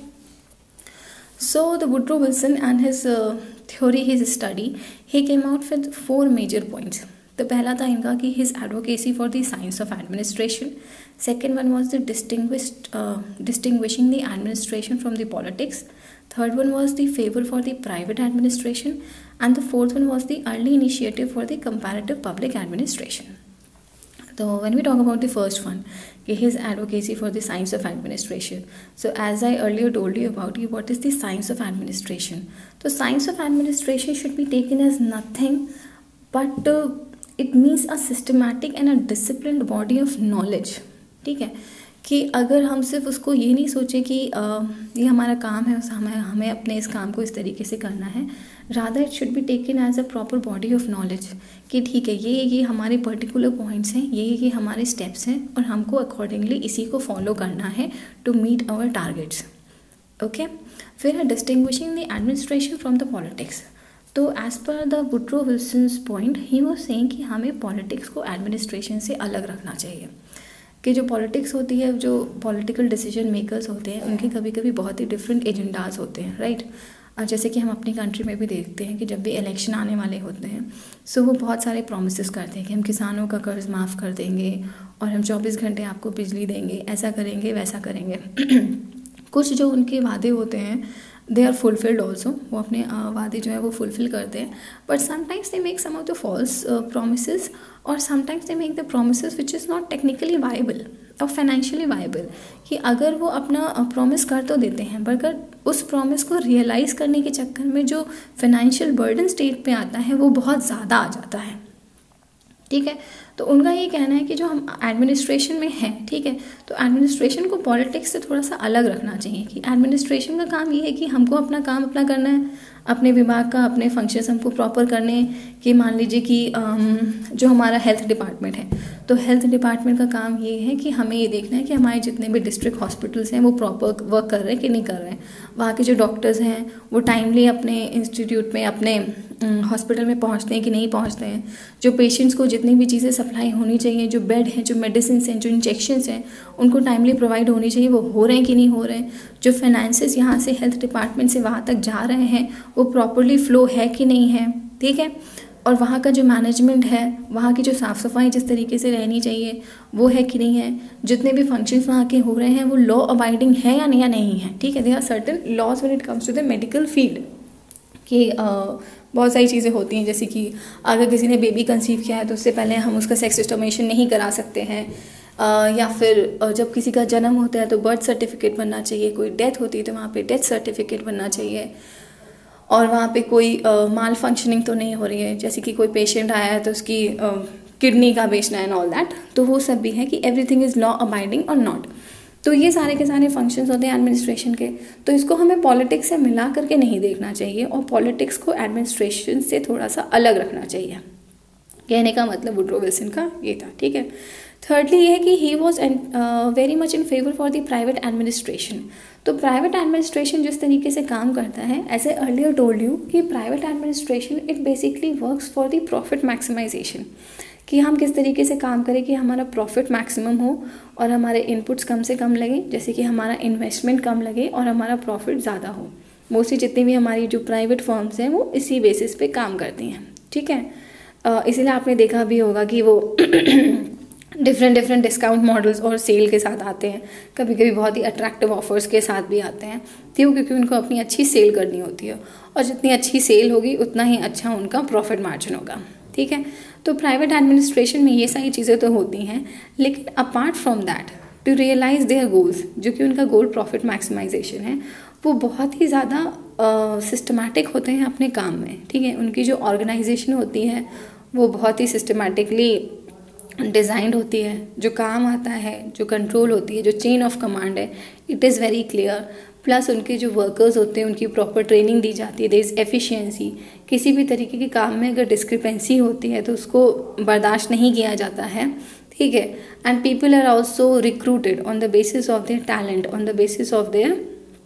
So the Woodrow Wilson and his uh, theory, his study, he came out with four major points. तो पहला था इनका कि his advocacy for the science of administration. Second one was the distinguished uh, distinguishing the administration from the politics. Third one was the favor for the private administration, and the fourth one was the early initiative for the comparative public administration. So when we talk about the first one, his advocacy for the science of administration. So as I earlier told you about you, what is the science of administration? So science of administration should be taken as nothing but uh, it means a systematic and a disciplined body of knowledge. ठीक है, कि अगर हम सिर्फ उसको ये नहीं सोचें कि आ, ये हमारा काम है, उस हमें हमें अपने इस काम को इस तरीके से करना है, rather it should be taken as a proper body of knowledge कि ठीक है, ये ये हमारे पर्टिकुलर पॉइंट्स हैं, ये ये हमारे स्टेप्स हैं और हमको अकॉर्डिंगली इसी को फॉलो करना है to meet our targets. Okay, फिर है distinguishing the administration from the politics. तो as per the Woodrow Wilson's point, he was saying कि हमें पॉलिटिक्स को एडमिनिस्ट्रेशन से अलग रखना चाहिए, कि जो पॉलिटिक्स होती है, जो पॉलिटिकल डिसीजन मेकर्स होते हैं, उनके कभी कभी बहुत ही डिफरेंट एजेंडाज होते हैं, राइट। और जैसे कि हम अपनी कंट्री में भी देखते हैं कि जब भी इलेक्शन आने वाले होते हैं, सो वो बहुत सारे प्रोमिसेस करते हैं कि हम किसानों का कर्ज माफ़ कर देंगे और हम चौबीस घंटे आपको बिजली देंगे, ऐसा करेंगे वैसा करेंगे। कुछ जो उनके वादे होते हैं दे आर फुलफिल्ड ऑल्सो, वो अपने वादे जो है वो फुलफिल करते हैं, but sometimes they make some of the false promises और sometimes they make the promises which is not technically viable और फाइनेंशियली वाइबल, कि अगर वो अपना प्रॉमिस कर तो देते हैं, पर अगर उस प्रॉमिस को रियलाइज़ करने के चक्कर में जो फाइनेंशियल बर्डन स्टेट पे आता है वो बहुत ज़्यादा आ जाता है, ठीक है। तो उनका ये कहना है कि जो हम एडमिनिस्ट्रेशन में हैं, ठीक है, तो एडमिनिस्ट्रेशन को पॉलिटिक्स से थोड़ा सा अलग रखना चाहिए, कि एडमिनिस्ट्रेशन का काम ये है कि हमको अपना काम अपना करना है, अपने विभाग का अपने फंक्शंस हमको प्रॉपर करने हैं। कि मान लीजिए कि जो हमारा हेल्थ डिपार्टमेंट है, तो हेल्थ डिपार्टमेंट का काम ये है कि हमें ये देखना है कि हमारे जितने भी डिस्ट्रिक्ट हॉस्पिटल्स हैं वो प्रॉपर वर्क कर रहे हैं कि नहीं कर रहे हैं, वहाँ के जो डॉक्टर्स हैं वो टाइमली अपने इंस्टीट्यूट में, अपने हॉस्पिटल में पहुँचते हैं कि नहीं पहुँचते हैं, जो पेशेंट्स को जितनी भी चीज़ें सप्लाई होनी चाहिए, जो बेड हैं, जो मेडिसिन हैं, जो इंजेक्शंस हैं, उनको टाइमली प्रोवाइड होनी चाहिए, वो हो रहे हैं कि नहीं हो रहे हैं, जो फाइनेंसेस यहाँ से हेल्थ डिपार्टमेंट से वहाँ तक जा रहे हैं वो प्रॉपरली फ्लो है कि नहीं है, ठीक है। और वहाँ का जो मैनेजमेंट है, वहाँ की जो साफ़ सफाई जिस तरीके से रहनी चाहिए वो है कि नहीं है, जितने भी फंक्शंस वहाँ के हो रहे हैं वो लॉ अबाइडिंग है या नहीं या नहीं है, ठीक है। There are certain laws when it comes to the medical field, कि बहुत सारी चीज़ें होती हैं, जैसे कि अगर किसी ने बेबी कंसीव किया है तो उससे पहले हम उसका सेक्स डिटर्मिनेशन नहीं करा सकते हैं, Uh, या फिर uh, जब किसी का जन्म होता है तो बर्थ सर्टिफिकेट बनना चाहिए, कोई डेथ होती है तो वहाँ पे डेथ सर्टिफिकेट बनना चाहिए, और वहाँ पे कोई माल uh, फंक्शनिंग तो नहीं हो रही है, जैसे कि कोई पेशेंट आया है तो उसकी किडनी uh, का बेचना है एंड ऑल दैट, तो वो सब भी है कि एवरीथिंग इज़ लॉ अबाइडिंग और नॉट। तो ये सारे के सारे फंक्शंस होते हैं एडमिनिस्ट्रेशन के, तो इसको हमें पॉलिटिक्स से मिला करके नहीं देखना चाहिए और पॉलिटिक्स को एडमिनिस्ट्रेशन से थोड़ा सा अलग रखना चाहिए। कहने का मतलब वुड्रो विल्सन का ये था, ठीक है। थर्डली ये है कि he was very much in favour for the private administration. तो प्राइवेट एडमिनिस्ट्रेशन जिस तरीके से काम करता है, as a earlier told you कि private administration it basically works for the profit maximisation, कि हम किस तरीके से काम करें कि हमारा प्रॉफिट मैक्सिमम हो और हमारे इनपुट्स कम से कम लगे, जैसे कि हमारा इन्वेस्टमेंट कम लगे और हमारा प्रॉफिट ज़्यादा हो। मोस्टली जितनी भी हमारी जो प्राइवेट फर्म्स हैं वो इसी बेसिस पे काम करती हैं, ठीक है। uh, इसीलिए आपने देखा भी होगा कि वो डिफरेंट डिफरेंट डिस्काउंट मॉडल्स और सेल के साथ आते हैं, कभी कभी बहुत ही अट्रैक्टिव ऑफर्स के साथ भी आते हैं, क्यों? क्योंकि उनको अपनी अच्छी सेल करनी होती है और जितनी अच्छी सेल होगी उतना ही अच्छा उनका प्रॉफिट मार्जिन होगा, ठीक है। तो प्राइवेट एडमिनिस्ट्रेशन में ये सारी चीज़ें तो होती हैं, लेकिन apart from that to realise their goals, जो कि उनका गोल प्रॉफिट मैक्सिमाइजेशन है, वो बहुत ही ज़्यादा सिस्टमैटिक uh, होते हैं अपने काम में, ठीक है। उनकी जो ऑर्गेनाइजेशन होती है वो बहुत ही सिस्टमैटिकली डिज़ाइंड होती है, जो काम आता है, जो कंट्रोल होती है, जो चेन ऑफ कमांड है, it is very clear. Plus उनके जो वर्कर्स होते हैं उनकी प्रॉपर ट्रेनिंग दी जाती है, देयर इज़ एफिशिएंसी। किसी भी तरीके के काम में अगर डिस्क्रिपेंसी होती है तो उसको बर्दाश्त नहीं किया जाता है, ठीक है। And people are also recruited on the basis of their talent, on the basis of their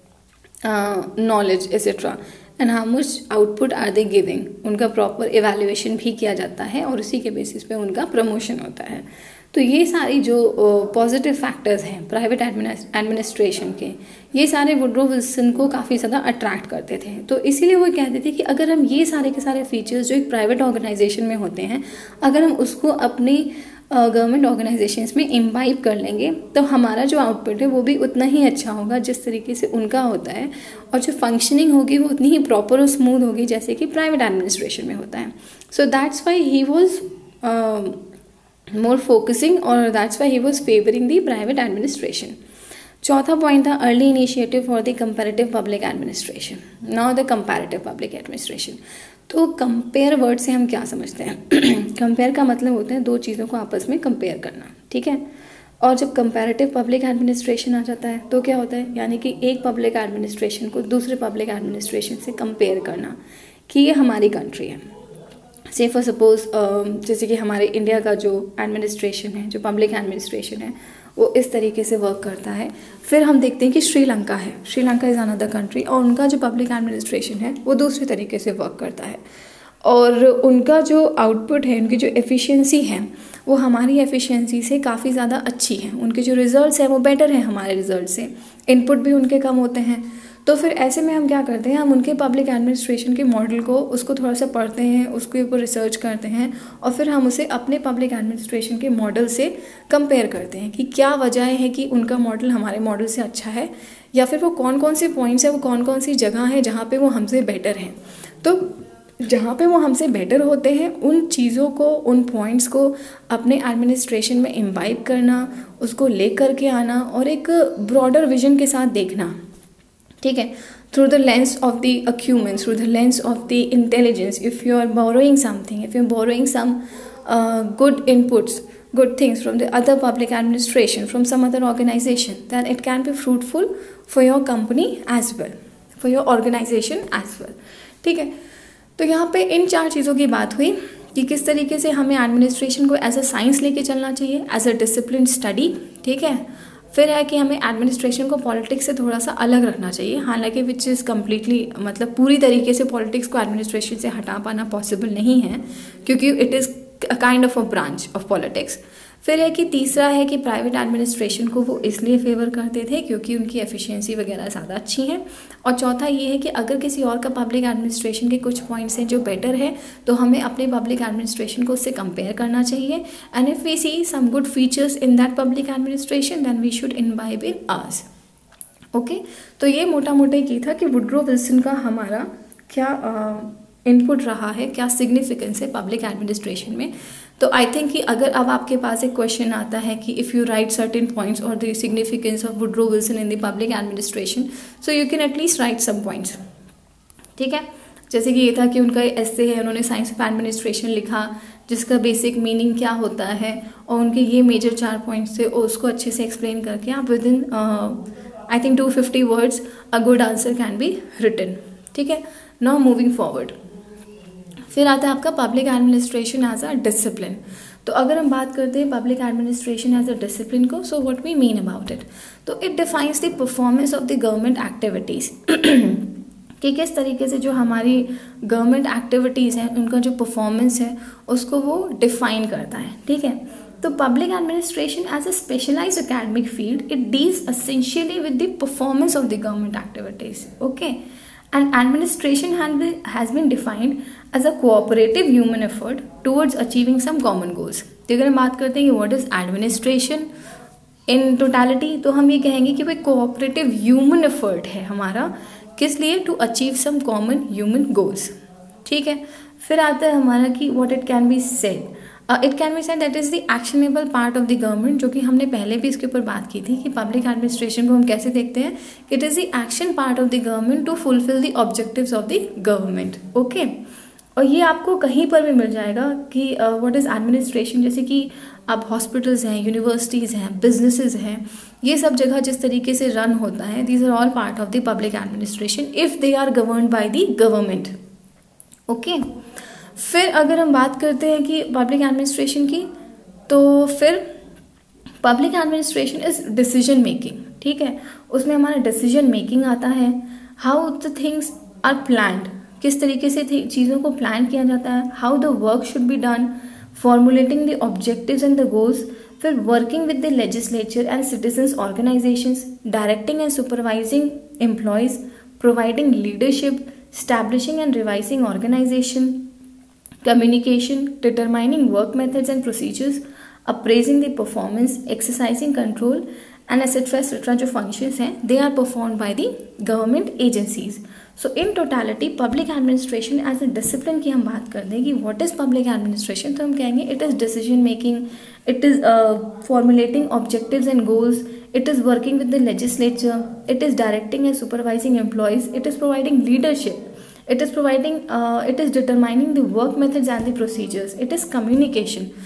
knowledge etcetera, and how much output are they giving. उनका प्रॉपर इवैल्यूएशन भी किया जाता है और उसी के बेसिस पे उनका प्रमोशन होता है। तो ये सारी जो पॉजिटिव फैक्टर्स हैं प्राइवेट एडमिनिस्ट्रेशन के, ये सारे वुड्रो विल्सन को काफ़ी ज़्यादा अट्रैक्ट करते थे। तो इसीलिए वो कहते थे कि अगर हम ये सारे के सारे फीचर्स जो एक प्राइवेट ऑर्गेनाइजेशन में होते हैं, अगर हम उसको अपनी गवर्नमेंट ऑर्गेनाइजेशंस में इम्बाइब कर लेंगे तो हमारा जो आउटपुट है वो भी उतना ही अच्छा होगा जिस तरीके से उनका होता है, और जो फंक्शनिंग होगी वो उतनी ही प्रॉपर और स्मूथ होगी जैसे कि प्राइवेट एडमिनिस्ट्रेशन में होता है। So that's why he was more focusing और that's why he was favouring the private administration. चौथा पॉइंट था early initiative for the comparative public administration. Now the comparative public administration. तो कंपेयर वर्ड से हम क्या समझते हैं? कंपेयर का मतलब होता है दो चीज़ों को आपस में कंपेयर करना, ठीक है। और जब कंपैरेटिव पब्लिक एडमिनिस्ट्रेशन आ जाता है तो क्या होता है, यानी कि एक पब्लिक एडमिनिस्ट्रेशन को दूसरे पब्लिक एडमिनिस्ट्रेशन से कंपेयर करना कि ये हमारी कंट्री है। से फॉर सपोज जैसे कि हमारे इंडिया का जो एडमिनिस्ट्रेशन है, जो पब्लिक एडमिनिस्ट्रेशन है, वो इस तरीके से वर्क करता है। फिर हम देखते हैं कि श्रीलंका है, श्रीलंका इज़ अनदर कंट्री, और उनका जो पब्लिक एडमिनिस्ट्रेशन है वो दूसरे तरीके से वर्क करता है, और उनका जो आउटपुट है, उनकी जो एफिशिएंसी है वो हमारी एफिशिएंसी से काफ़ी ज़्यादा अच्छी है। उनके जो रिजल्ट्स हैं वो बेटर हैं हमारे रिजल्ट से, इनपुट भी उनके कम होते हैं। तो फिर ऐसे में हम क्या करते हैं, हम उनके पब्लिक एडमिनिस्ट्रेशन के मॉडल को उसको थोड़ा सा पढ़ते हैं, उसके ऊपर रिसर्च करते हैं, और फिर हम उसे अपने पब्लिक एडमिनिस्ट्रेशन के मॉडल से कंपेयर करते हैं कि क्या वजह है कि उनका मॉडल हमारे मॉडल से अच्छा है, या फिर वो कौन कौन से पॉइंट्स है, वो कौन कौन सी जगह है जहाँ पे वो हमसे बेटर हैं। तो जहाँ पे वो हमसे बेटर होते हैं उन चीज़ों को, उन पॉइंट्स को अपने एडमिनिस्ट्रेशन में इम्बाइब करना, उसको ले करके आना और एक ब्रॉडर विजन के साथ देखना, ठीक है, through the lens of the acumen, through the lens of the intelligence. If you are borrowing something, if you are borrowing some good inputs, good things from the other public administration, from some other organization, then it can be fruitful for your company as well, for your organization as well, ठीक है। तो यहाँ पे इन चार चीज़ों की बात हुई कि किस तरीके से हमें एडमिनिस्ट्रेशन को एज अ साइंस लेके चलना चाहिए, एज अ डिसिप्लिन स्टडी, ठीक है। फिर है कि हमें एडमिनिस्ट्रेशन को पॉलिटिक्स से थोड़ा सा अलग रखना चाहिए, हालांकि विच इज़ कम्प्लीटली, मतलब पूरी तरीके से पॉलिटिक्स को एडमिनिस्ट्रेशन से हटा पाना पॉसिबल नहीं है, क्योंकि it is a kind of a branch of politics। फिर है कि तीसरा है कि प्राइवेट एडमिनिस्ट्रेशन को वो इसलिए फेवर करते थे क्योंकि उनकी एफिशिएंसी वगैरह ज़्यादा अच्छी है। और चौथा ये है कि अगर किसी और का पब्लिक एडमिनिस्ट्रेशन के कुछ पॉइंट्स हैं जो बेटर है तो हमें अपने पब्लिक एडमिनिस्ट्रेशन को उससे कंपेयर करना चाहिए, and if we see some good features in that public administration then we should imbibe in ours. Okay, तो ये मोटा मोटा ही था कि वुडरो विल्सन का हमारा क्या uh, इनपुट रहा है, क्या सिग्निफिकेंस है पब्लिक एडमिनिस्ट्रेशन में। तो आई थिंक कि अगर अब आपके पास एक क्वेश्चन आता है कि if you write certain points और the significance of Woodrow Wilson in the public administration, so you can at least write some points, ठीक है। जैसे कि ये था कि उनका एस्से है, उन्होंने साइंस ऑफ एडमिनिस्ट्रेशन लिखा जिसका बेसिक मीनिंग क्या होता है, और उनके ये मेजर चार पॉइंट्स थे और उसको अच्छे से एक्सप्लेन करके आप within I think two fifty words a good answer can be written, ठीक है। नाउ मूविंग फॉरवर्ड, फिर आता है आपका public administration as a discipline. तो अगर हम बात करते हैं public administration as a discipline को, so what we mean about it, तो it defines the performance of the government activities कि किस तरीके से जो हमारी गवर्नमेंट एक्टिविटीज़ हैं उनका जो परफॉर्मेंस है उसको वो डिफाइन करता है, ठीक है। तो public administration as a specialised academic field, it deals essentially with the performance of the government activities, okay. And administration has been defined as a cooperative human effort towards achieving some common goals। तो अगर हम बात करते हैं कि what is administration in totality, तो हम ये कहेंगे कि भाई cooperative human effort है हमारा, किस लिए, to achieve some common human goals, ठीक है। फिर आता है हमारा कि what it can be said, it can be said that is the actionable part of the government, जो कि हमने पहले भी इसके ऊपर बात की थी कि पब्लिक एडमिनिस्ट्रेशन को हम कैसे देखते हैं, it is the action part of the government to fulfil the objectives of the government, okay. और ये आपको कहीं पर भी मिल जाएगा कि व्हाट इज़ एडमिनिस्ट्रेशन, जैसे कि अब हॉस्पिटल्स हैं, यूनिवर्सिटीज़ हैं, बिजनेसेस हैं, ये सब जगह जिस तरीके से रन होता है, these are all part of the public administration if they are governed by the government, okay. फिर अगर हम बात करते हैं कि पब्लिक एडमिनिस्ट्रेशन की, तो फिर public administration is decision making, ठीक है। उसमें हमारा डिसीजन मेकिंग आता है, how the things are planned, किस तरीके से चीज़ों को प्लान किया जाता है, how the work should be done, formulating the objectives and the goals, फिर working with the legislature and citizens organisations, directing and supervising employees, providing leadership, establishing and revising organization, communication, determining work methods and procedures, appraising the performance, exercising control, and et cetera et cetera जो functions हैं, they are performed by the government agencies. So in totality, public administration as a discipline की हम बात कर दें कि what is public administration, तो हम कहेंगे it is decision making, it is uh, formulating objectives and goals, it is working with the legislature, it is directing and supervising employees, it is providing leadership, it is providing uh, it is determining the work methods and the procedures, it is communication,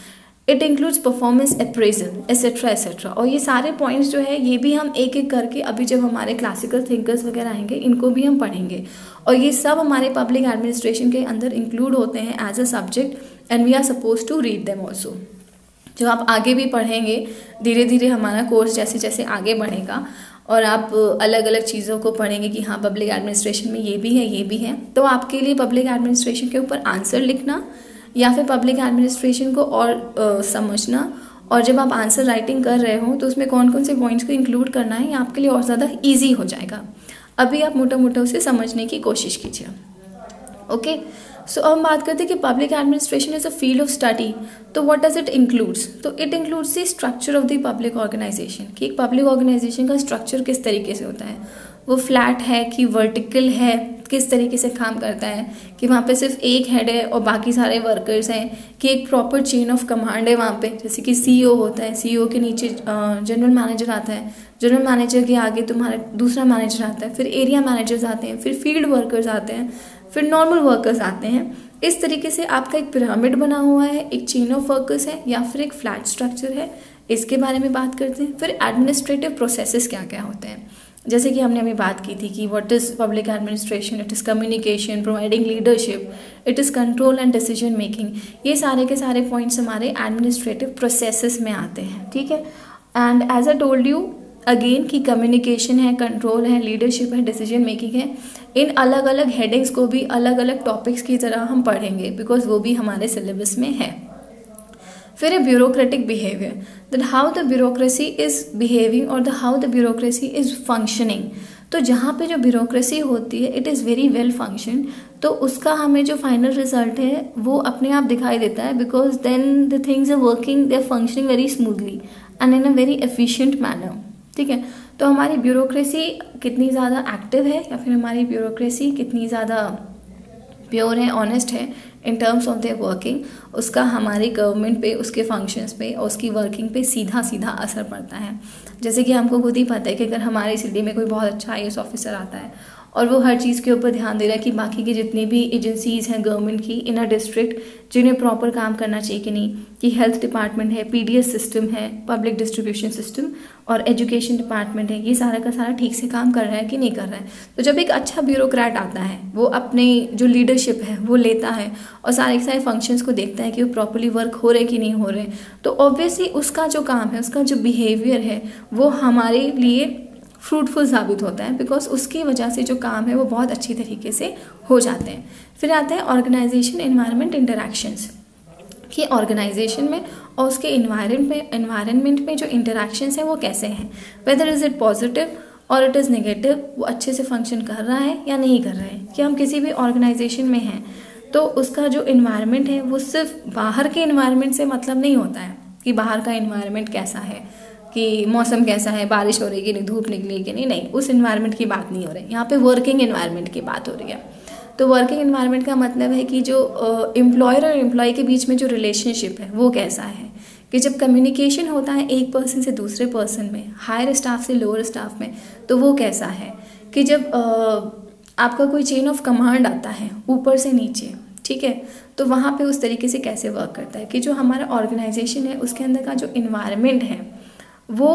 it includes performance appraisal etcetera etcetera. और ये सारे points जो है ये भी हम एक एक करके अभी जब हमारे क्लासिकल थिंकर्स वगैरह आएंगे इनको भी हम पढ़ेंगे, और ये सब हमारे पब्लिक एडमिनिस्ट्रेशन के अंदर इंक्लूड होते हैं as a subject and we are suppose to read them also. जो आप आगे भी पढ़ेंगे, धीरे धीरे हमारा कोर्स जैसे जैसे आगे बढ़ेगा और आप अलग अलग चीज़ों को पढ़ेंगे कि हाँ पब्लिक एडमिनिस्ट्रेशन में ये भी है ये भी है, तो आपके लिए पब्लिक एडमिनिस्ट्रेशन के ऊपर आंसर लिखना या फिर पब्लिक एडमिनिस्ट्रेशन को और आ, समझना, और जब आप आंसर राइटिंग कर रहे हो तो उसमें कौन कौन से पॉइंट्स को इंक्लूड करना है, ये आपके लिए और ज़्यादा ईजी हो जाएगा। अभी आप मोटा मोटा उसे समझने की कोशिश कीजिए। ओके, सो अब हम बात करते हैं कि public administration is a field of study. तो व्हाट डज इट इंक्लूड्स? तो it includes the structure of the public organisation, कि एक पब्लिक ऑर्गेनाइजेशन का स्ट्रक्चर किस तरीके से होता है, वो फ्लैट है कि वर्टिकल है, किस तरीके से काम करता है, कि वहाँ पे सिर्फ एक हेड है और बाकी सारे वर्कर्स हैं, कि एक प्रॉपर चेन ऑफ कमांड है वहाँ पे, जैसे कि सीईओ होता है, सीईओ के नीचे जनरल मैनेजर आता है, जनरल मैनेजर के आगे तुम्हारा दूसरा मैनेजर आता है, फिर एरिया मैनेजर्स आते हैं, फिर फील्ड वर्कर्स आते हैं, फिर नॉर्मल वर्कर्स आते हैं। इस तरीके से आपका एक पिरामिड बना हुआ है, एक चेन ऑफ वर्कर्स है या फिर एक फ्लैट स्ट्रक्चर है, इसके बारे में बात करते हैं। फिर एडमिनिस्ट्रेटिव प्रोसेसेस क्या क्या होते हैं, जैसे कि हमने अभी बात की थी कि what is public administration, it is communication, providing leadership, it is control and decision making. ये सारे के सारे पॉइंट्स हमारे एडमिनिस्ट्रेटिव प्रोसेसेस में आते हैं, ठीक है। And as I told you again कि कम्युनिकेशन है, कंट्रोल है, लीडरशिप है, डिसीजन मेकिंग है, इन अलग अलग हेडिंग्स को भी अलग अलग टॉपिक्स की तरह हम पढ़ेंगे बिकॉज वो भी हमारे सिलेबस में है। फिर है bureaucratic behaviour, that how the bureaucracy is behaving और the how the bureaucracy is functioning. तो जहाँ पे जो ब्यूरोक्रेसी होती है it is very well function, तो उसका हमें जो फाइनल रिजल्ट है वो अपने आप दिखाई देता है because then the things are working, they are functioning very smoothly and in a very efficient manner, ठीक है। तो हमारी ब्यूरोक्रेसी कितनी ज़्यादा एक्टिव है या फिर हमारी ब्यूरोक्रेसी कितनी ज़्यादा प्योर है, ऑनेस्ट है in terms of their working, उसका हमारी गवर्नमेंट पे, उसके फंक्शंस पे और उसकी वर्किंग पे सीधा सीधा असर पड़ता है। जैसे कि हमको खुद ही पता है कि अगर हमारी सिटी में कोई बहुत अच्छा आई ए एस ऑफिसर आता है और वो हर चीज़ के ऊपर ध्यान दे रहा है कि बाकी की जितनी भी एजेंसीज़ हैं गवर्नमेंट की इन अ डिस्ट्रिक्ट जिन्हें प्रॉपर काम करना चाहिए कि नहीं, कि हेल्थ डिपार्टमेंट है, पी डी एस सिस्टम है, पब्लिक डिस्ट्रीब्यूशन सिस्टम और एजुकेशन डिपार्टमेंट है, ये सारा का सारा ठीक से काम कर रहा है कि नहीं कर रहा है। तो जब एक अच्छा ब्यूरोक्रेट आता है वो अपनी जो लीडरशिप है वो लेता है और सारे के सारे फंक्शंस को देखता है कि वो प्रॉपरली वर्क हो रहे कि नहीं हो रहे, तो ऑब्वियसली उसका जो काम है, उसका जो बिहेवियर है वो हमारे लिए फ्रूटफुल साबित होता है बिकॉज उसकी वजह से जो काम है वो बहुत अच्छी तरीके से हो जाते हैं। फिर आता है ऑर्गेनाइजेशन एनवायरनमेंट इंटरैक्शंस, कि ऑर्गेनाइजेशन में और उसके इन्वायरमेंट में एनवायरनमेंट में जो इंटरैक्शंस हैं वो कैसे हैं, वेदर इज़ इट पॉजिटिव और इट इज़ नेगेटिव, वो अच्छे से फंक्शन कर रहा है या नहीं कर रहा है। कि हम किसी भी ऑर्गेनाइजेशन में हैं तो उसका जो इन्वायरमेंट है वो सिर्फ बाहर के इन्वायरमेंट से मतलब नहीं होता है कि बाहर का इन्वायरमेंट कैसा है, कि मौसम कैसा है, बारिश हो रही है कि नहीं, धूप निकली कि नहीं, नहीं उस इन्वायरमेंट की बात नहीं हो रही, यहाँ पे वर्किंग इन्वायरमेंट की बात हो रही है। तो वर्किंग इन्वायरमेंट का मतलब है कि जो एम्प्लॉयर और एम्प्लॉय के बीच में जो रिलेशनशिप है वो कैसा है, कि जब कम्युनिकेशन होता है एक पर्सन से दूसरे पर्सन में, हायर स्टाफ से लोअर स्टाफ में, तो वो कैसा है, कि जब आ, आपका कोई चेन ऑफ कमांड आता है ऊपर से नीचे, ठीक है, तो वहाँ पे उस तरीके से कैसे वर्क करता है, कि जो हमारा ऑर्गेनाइजेशन है उसके अंदर का जो इन्वायरमेंट है वो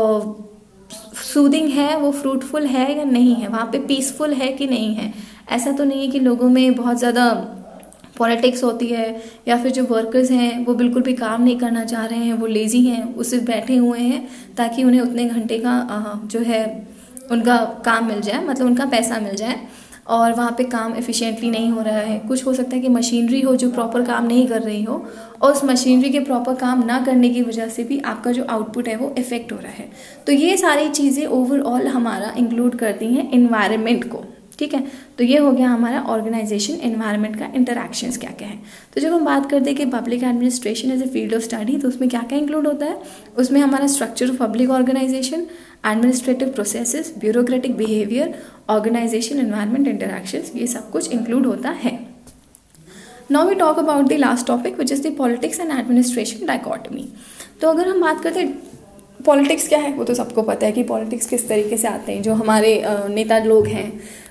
सूदिंग है, वो फ्रूटफुल है या नहीं है, वहाँ पे पीसफुल है कि नहीं है। ऐसा तो नहीं है कि लोगों में बहुत ज़्यादा पॉलिटिक्स होती है या फिर जो वर्कर्स हैं वो बिल्कुल भी काम नहीं करना चाह रहे हैं, वो लेज़ी हैं, वो सिर्फ बैठे हुए हैं ताकि उन्हें उतने घंटे का जो है उनका काम मिल जाए, मतलब उनका पैसा मिल जाए, और वहाँ पे काम एफिशिएंटली नहीं हो रहा है। कुछ हो सकता है कि मशीनरी हो जो प्रॉपर काम नहीं कर रही हो और उस मशीनरी के प्रॉपर काम ना करने की वजह से भी आपका जो आउटपुट है वो इफेक्ट हो रहा है। तो ये सारी चीज़ें ओवरऑल हमारा इंक्लूड करती हैं इन्वायरमेंट को, ठीक है। तो ये हो गया हमारा ऑर्गेनाइजेशन एनवायरनमेंट का इंटरैक्शंस क्या क्या है। तो जब हम बात करते हैं कि public administration as a field of study, तो उसमें क्या क्या इंक्लूड होता है, उसमें हमारा structure of public organisation, administrative processes, bureaucratic behaviour, organisation environment interactions, ये सब कुछ इंक्लूड होता है। Now we talk about the last topic which is the politics and administration dichotomy. तो अगर हम बात करते हैं पॉलिटिक्स क्या है, वो तो सबको पता है कि पॉलिटिक्स किस तरीके से आते हैं। जो हमारे नेता लोग हैं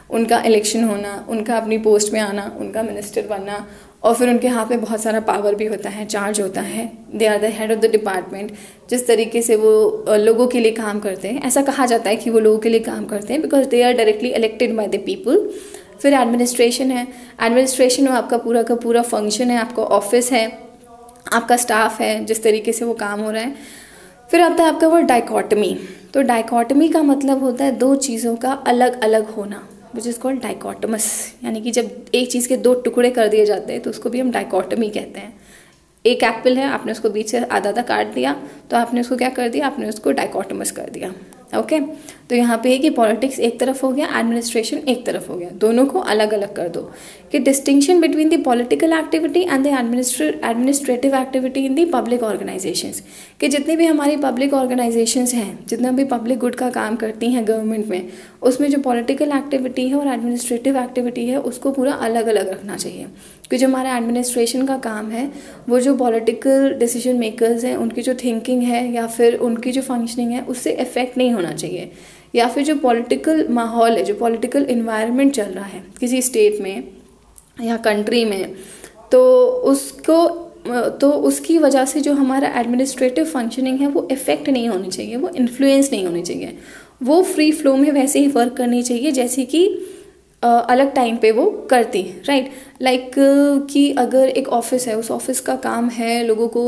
उनका इलेक्शन होना, उनका अपनी पोस्ट में आना, उनका मिनिस्टर बनना, और फिर उनके हाथ में बहुत सारा पावर भी होता है, चार्ज होता है। They are the head of the department. जिस तरीके से वो लोगों के लिए काम करते हैं, ऐसा कहा जाता है कि वो लोगों के लिए काम करते हैं because they are directly elected by the people. फिर एडमिनिस्ट्रेशन है। एडमिनिस्ट्रेशन में आपका पूरा का पूरा फंक्शन है, आपका ऑफिस है, आपका स्टाफ है, जिस तरीके से वो काम हो रहा है। फिर आता है आपका वर्ड डाइकोटमी। तो डाइकोटमी का मतलब होता है दो चीज़ों का अलग अलग होना, विच इज़ कॉल्ड डाइकोटमस। यानी कि जब एक चीज़ के दो टुकड़े कर दिए जाते हैं तो उसको भी हम डाइकोटमी कहते हैं। एक एप्पल है, आपने उसको बीच से आधा आधा काट दिया, तो आपने उसको क्या कर दिया, आपने उसको डाइकोटमस कर दिया। Okay okay? तो यहाँ पे है कि पॉलिटिक्स एक तरफ हो गया, एडमिनिस्ट्रेशन एक तरफ हो गया, दोनों को अलग अलग कर दो। कि distinction between the political activity and the administrative activity in the public organisations. कि जितनी भी हमारी पब्लिक ऑर्गेनाइजेशंस हैं, जितना भी पब्लिक गुड का काम करती हैं गवर्नमेंट में, उसमें जो पॉलिटिकल एक्टिविटी है और एडमिनिस्ट्रेटिव एक्टिविटी है उसको पूरा अलग अलग रखना चाहिए। कि जो हमारा एडमिनिस्ट्रेशन का काम है वो जो पॉलिटिकल डिसीजन मेकर्स हैं उनकी जो थिंकिंग है या फिर उनकी जो फंक्शनिंग है उससे इफेक्ट नहीं होना चाहिए। या फिर जो पॉलिटिकल माहौल है, जो पॉलिटिकल इन्वायरमेंट चल रहा है किसी स्टेट में या कंट्री में, तो उसको तो उसकी वजह से जो हमारा एडमिनिस्ट्रेटिव फंक्शनिंग है वो इफेक्ट नहीं होनी चाहिए, वो इन्फ्लुएंस नहीं होनी चाहिए, वो फ्री फ्लो में वैसे ही वर्क करनी चाहिए जैसे कि Uh, अलग टाइम पे वो करती, राइट। लाइक कि अगर एक ऑफिस है, उस ऑफिस का काम है लोगों को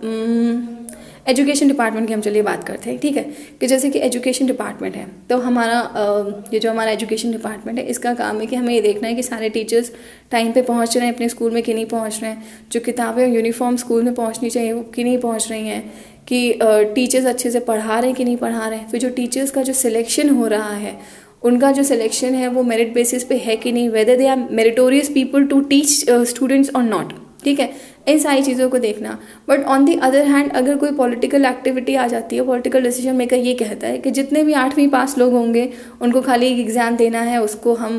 एजुकेशन um, डिपार्टमेंट की हम चलिए बात करते हैं, ठीक है। कि जैसे कि एजुकेशन डिपार्टमेंट है तो हमारा uh, ये जो हमारा एजुकेशन डिपार्टमेंट है इसका काम है कि हमें ये देखना है कि सारे टीचर्स टाइम पे पहुंच रहे हैं अपने स्कूल में कि नहीं पहुंच रहे हैं, जो किताबें यूनिफॉर्म स्कूल में पहुंचनी चाहिए वो कि नहीं पहुंच रही हैं, कि टीचर्स uh, अच्छे से पढ़ा रहे हैं कि नहीं पढ़ा रहे हैं। फिर जो टीचर्स का जो सिलेक्शन हो रहा है उनका जो सिलेक्शन है वो मेरिट बेसिस पे है कि नहीं, whether they are meritorious people to teach students और नॉट, ठीक है। इन सारी चीज़ों को देखना। But on the other hand अगर कोई पॉलिटिकल एक्टिविटी आ जाती है, पॉलिटिकल डिसीजन मेकर ये कहता है कि जितने भी आठवीं पास लोग होंगे उनको खाली एक एग्ज़ाम देना है, उसको हम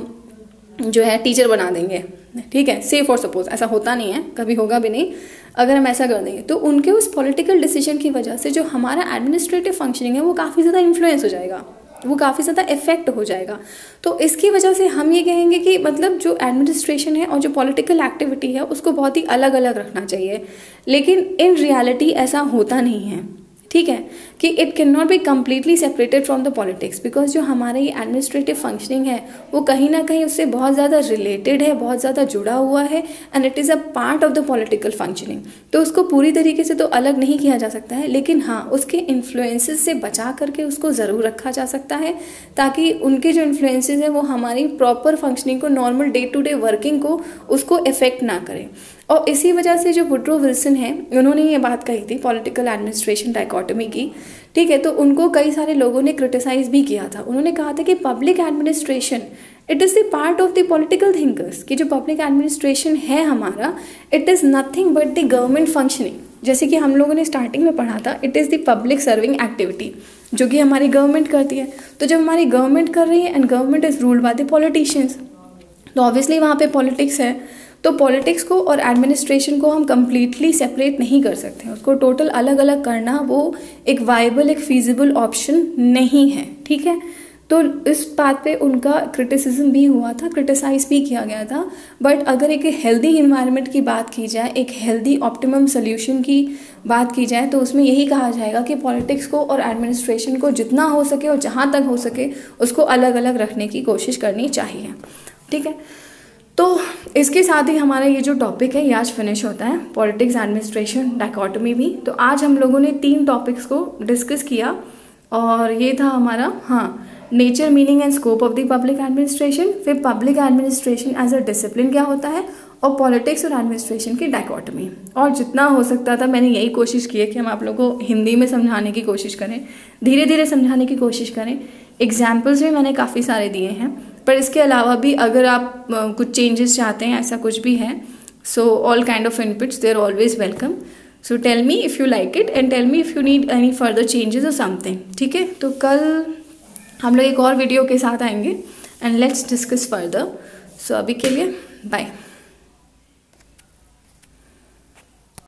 जो है टीचर बना देंगे, ठीक है। से फॉर सपोज, ऐसा होता नहीं है, कभी होगा भी नहीं। अगर हम ऐसा कर देंगे तो उनके उस पॉलिटिकल डिसीजन की वजह से जो हमारा एडमिनिस्ट्रेटिव फंक्शनिंग है वो काफ़ी ज़्यादा इन्फ्लुएंस हो जाएगा, वो काफ़ी ज़्यादा इफेक्ट हो जाएगा। तो इसकी वजह से हम ये कहेंगे कि मतलब जो एडमिनिस्ट्रेशन है और जो पॉलिटिकल एक्टिविटी है उसको बहुत ही अलग अलग रखना चाहिए, लेकिन इन रियलिटी ऐसा होता नहीं है, ठीक है। कि it can not be completely separated from the politics, because जो हमारे ये एडमिनिस्ट्रेटिव फंक्शनिंग है वो कहीं ना कहीं उससे बहुत ज़्यादा रिलेटेड है, बहुत ज़्यादा जुड़ा हुआ है, and it is a part of the political functioning. तो उसको पूरी तरीके से तो अलग नहीं किया जा सकता है, लेकिन हाँ उसके इन्फ्लुएंसेस से बचा करके उसको ज़रूर रखा जा सकता है, ताकि उनके जो इन्फ्लुएंसेस हैं वो हमारी प्रॉपर फंक्शनिंग को, normal day to day working को उसको इफेक्ट ना करें। और इसी वजह से जो वुड्रो विल्सन है उन्होंने ये बात कही थी पॉलिटिकल एडमिनिस्ट्रेशन डाइकोटमी की, ठीक है। तो उनको कई सारे लोगों ने क्रिटिसाइज भी किया था। उन्होंने कहा था कि public administration it is the part of the political thinkers, कि जो पब्लिक एडमिनिस्ट्रेशन है हमारा it is nothing but the government functioning. जैसे कि हम लोगों ने स्टार्टिंग में पढ़ा था, it is the public serving activity जो कि हमारी गवर्नमेंट करती है। तो जब हमारी गवर्नमेंट कर रही है and government is ruled by the politicians, तो ऑब्वियसली वहाँ पे पॉलिटिक्स है। तो पॉलिटिक्स को और एडमिनिस्ट्रेशन को हम कम्प्लीटली सेपरेट नहीं कर सकते, उसको टोटल अलग अलग करना वो एक वाइबल, एक फीजिबल ऑप्शन नहीं है, ठीक है। तो इस बात पे उनका क्रिटिसिज्म भी हुआ था, क्रिटिसाइज भी किया गया था। बट अगर एक हेल्दी इन्वायरमेंट की बात की जाए, एक हेल्दी ऑप्टिमम सोल्यूशन की बात की जाए, तो उसमें यही कहा जाएगा कि पॉलिटिक्स को और एडमिनिस्ट्रेशन को जितना हो सके और जहाँ तक हो सके उसको अलग अलग रखने की कोशिश करनी चाहिए, ठीक है। तो इसके साथ ही हमारा ये जो टॉपिक है ये आज फिनिश होता है, पॉलिटिक्स एडमिनिस्ट्रेशन डाइकोटमी भी। तो आज हम लोगों ने तीन टॉपिक्स को डिस्कस किया और ये था हमारा हाँ nature, meaning and scope of the public administration, फिर public administration as a discipline क्या होता है, और पॉलिटिक्स और एडमिनिस्ट्रेशन की डाइकोटमी। और जितना हो सकता था मैंने यही कोशिश की है कि हम आप लोगों को हिंदी में समझाने की कोशिश करें, धीरे धीरे समझाने की कोशिश करें। एग्जाम्पल्स भी मैंने काफ़ी सारे दिए हैं, पर इसके अलावा भी अगर आप uh, कुछ चेंजेस चाहते हैं, ऐसा कुछ भी है, so all kind of inputs they are always welcome. So tell me if you like it and tell me if you need any further changes और समथिंग, ठीक है। तो कल हम लोग एक और वीडियो के साथ आएंगे and let's discuss further. So अभी के लिए बाय।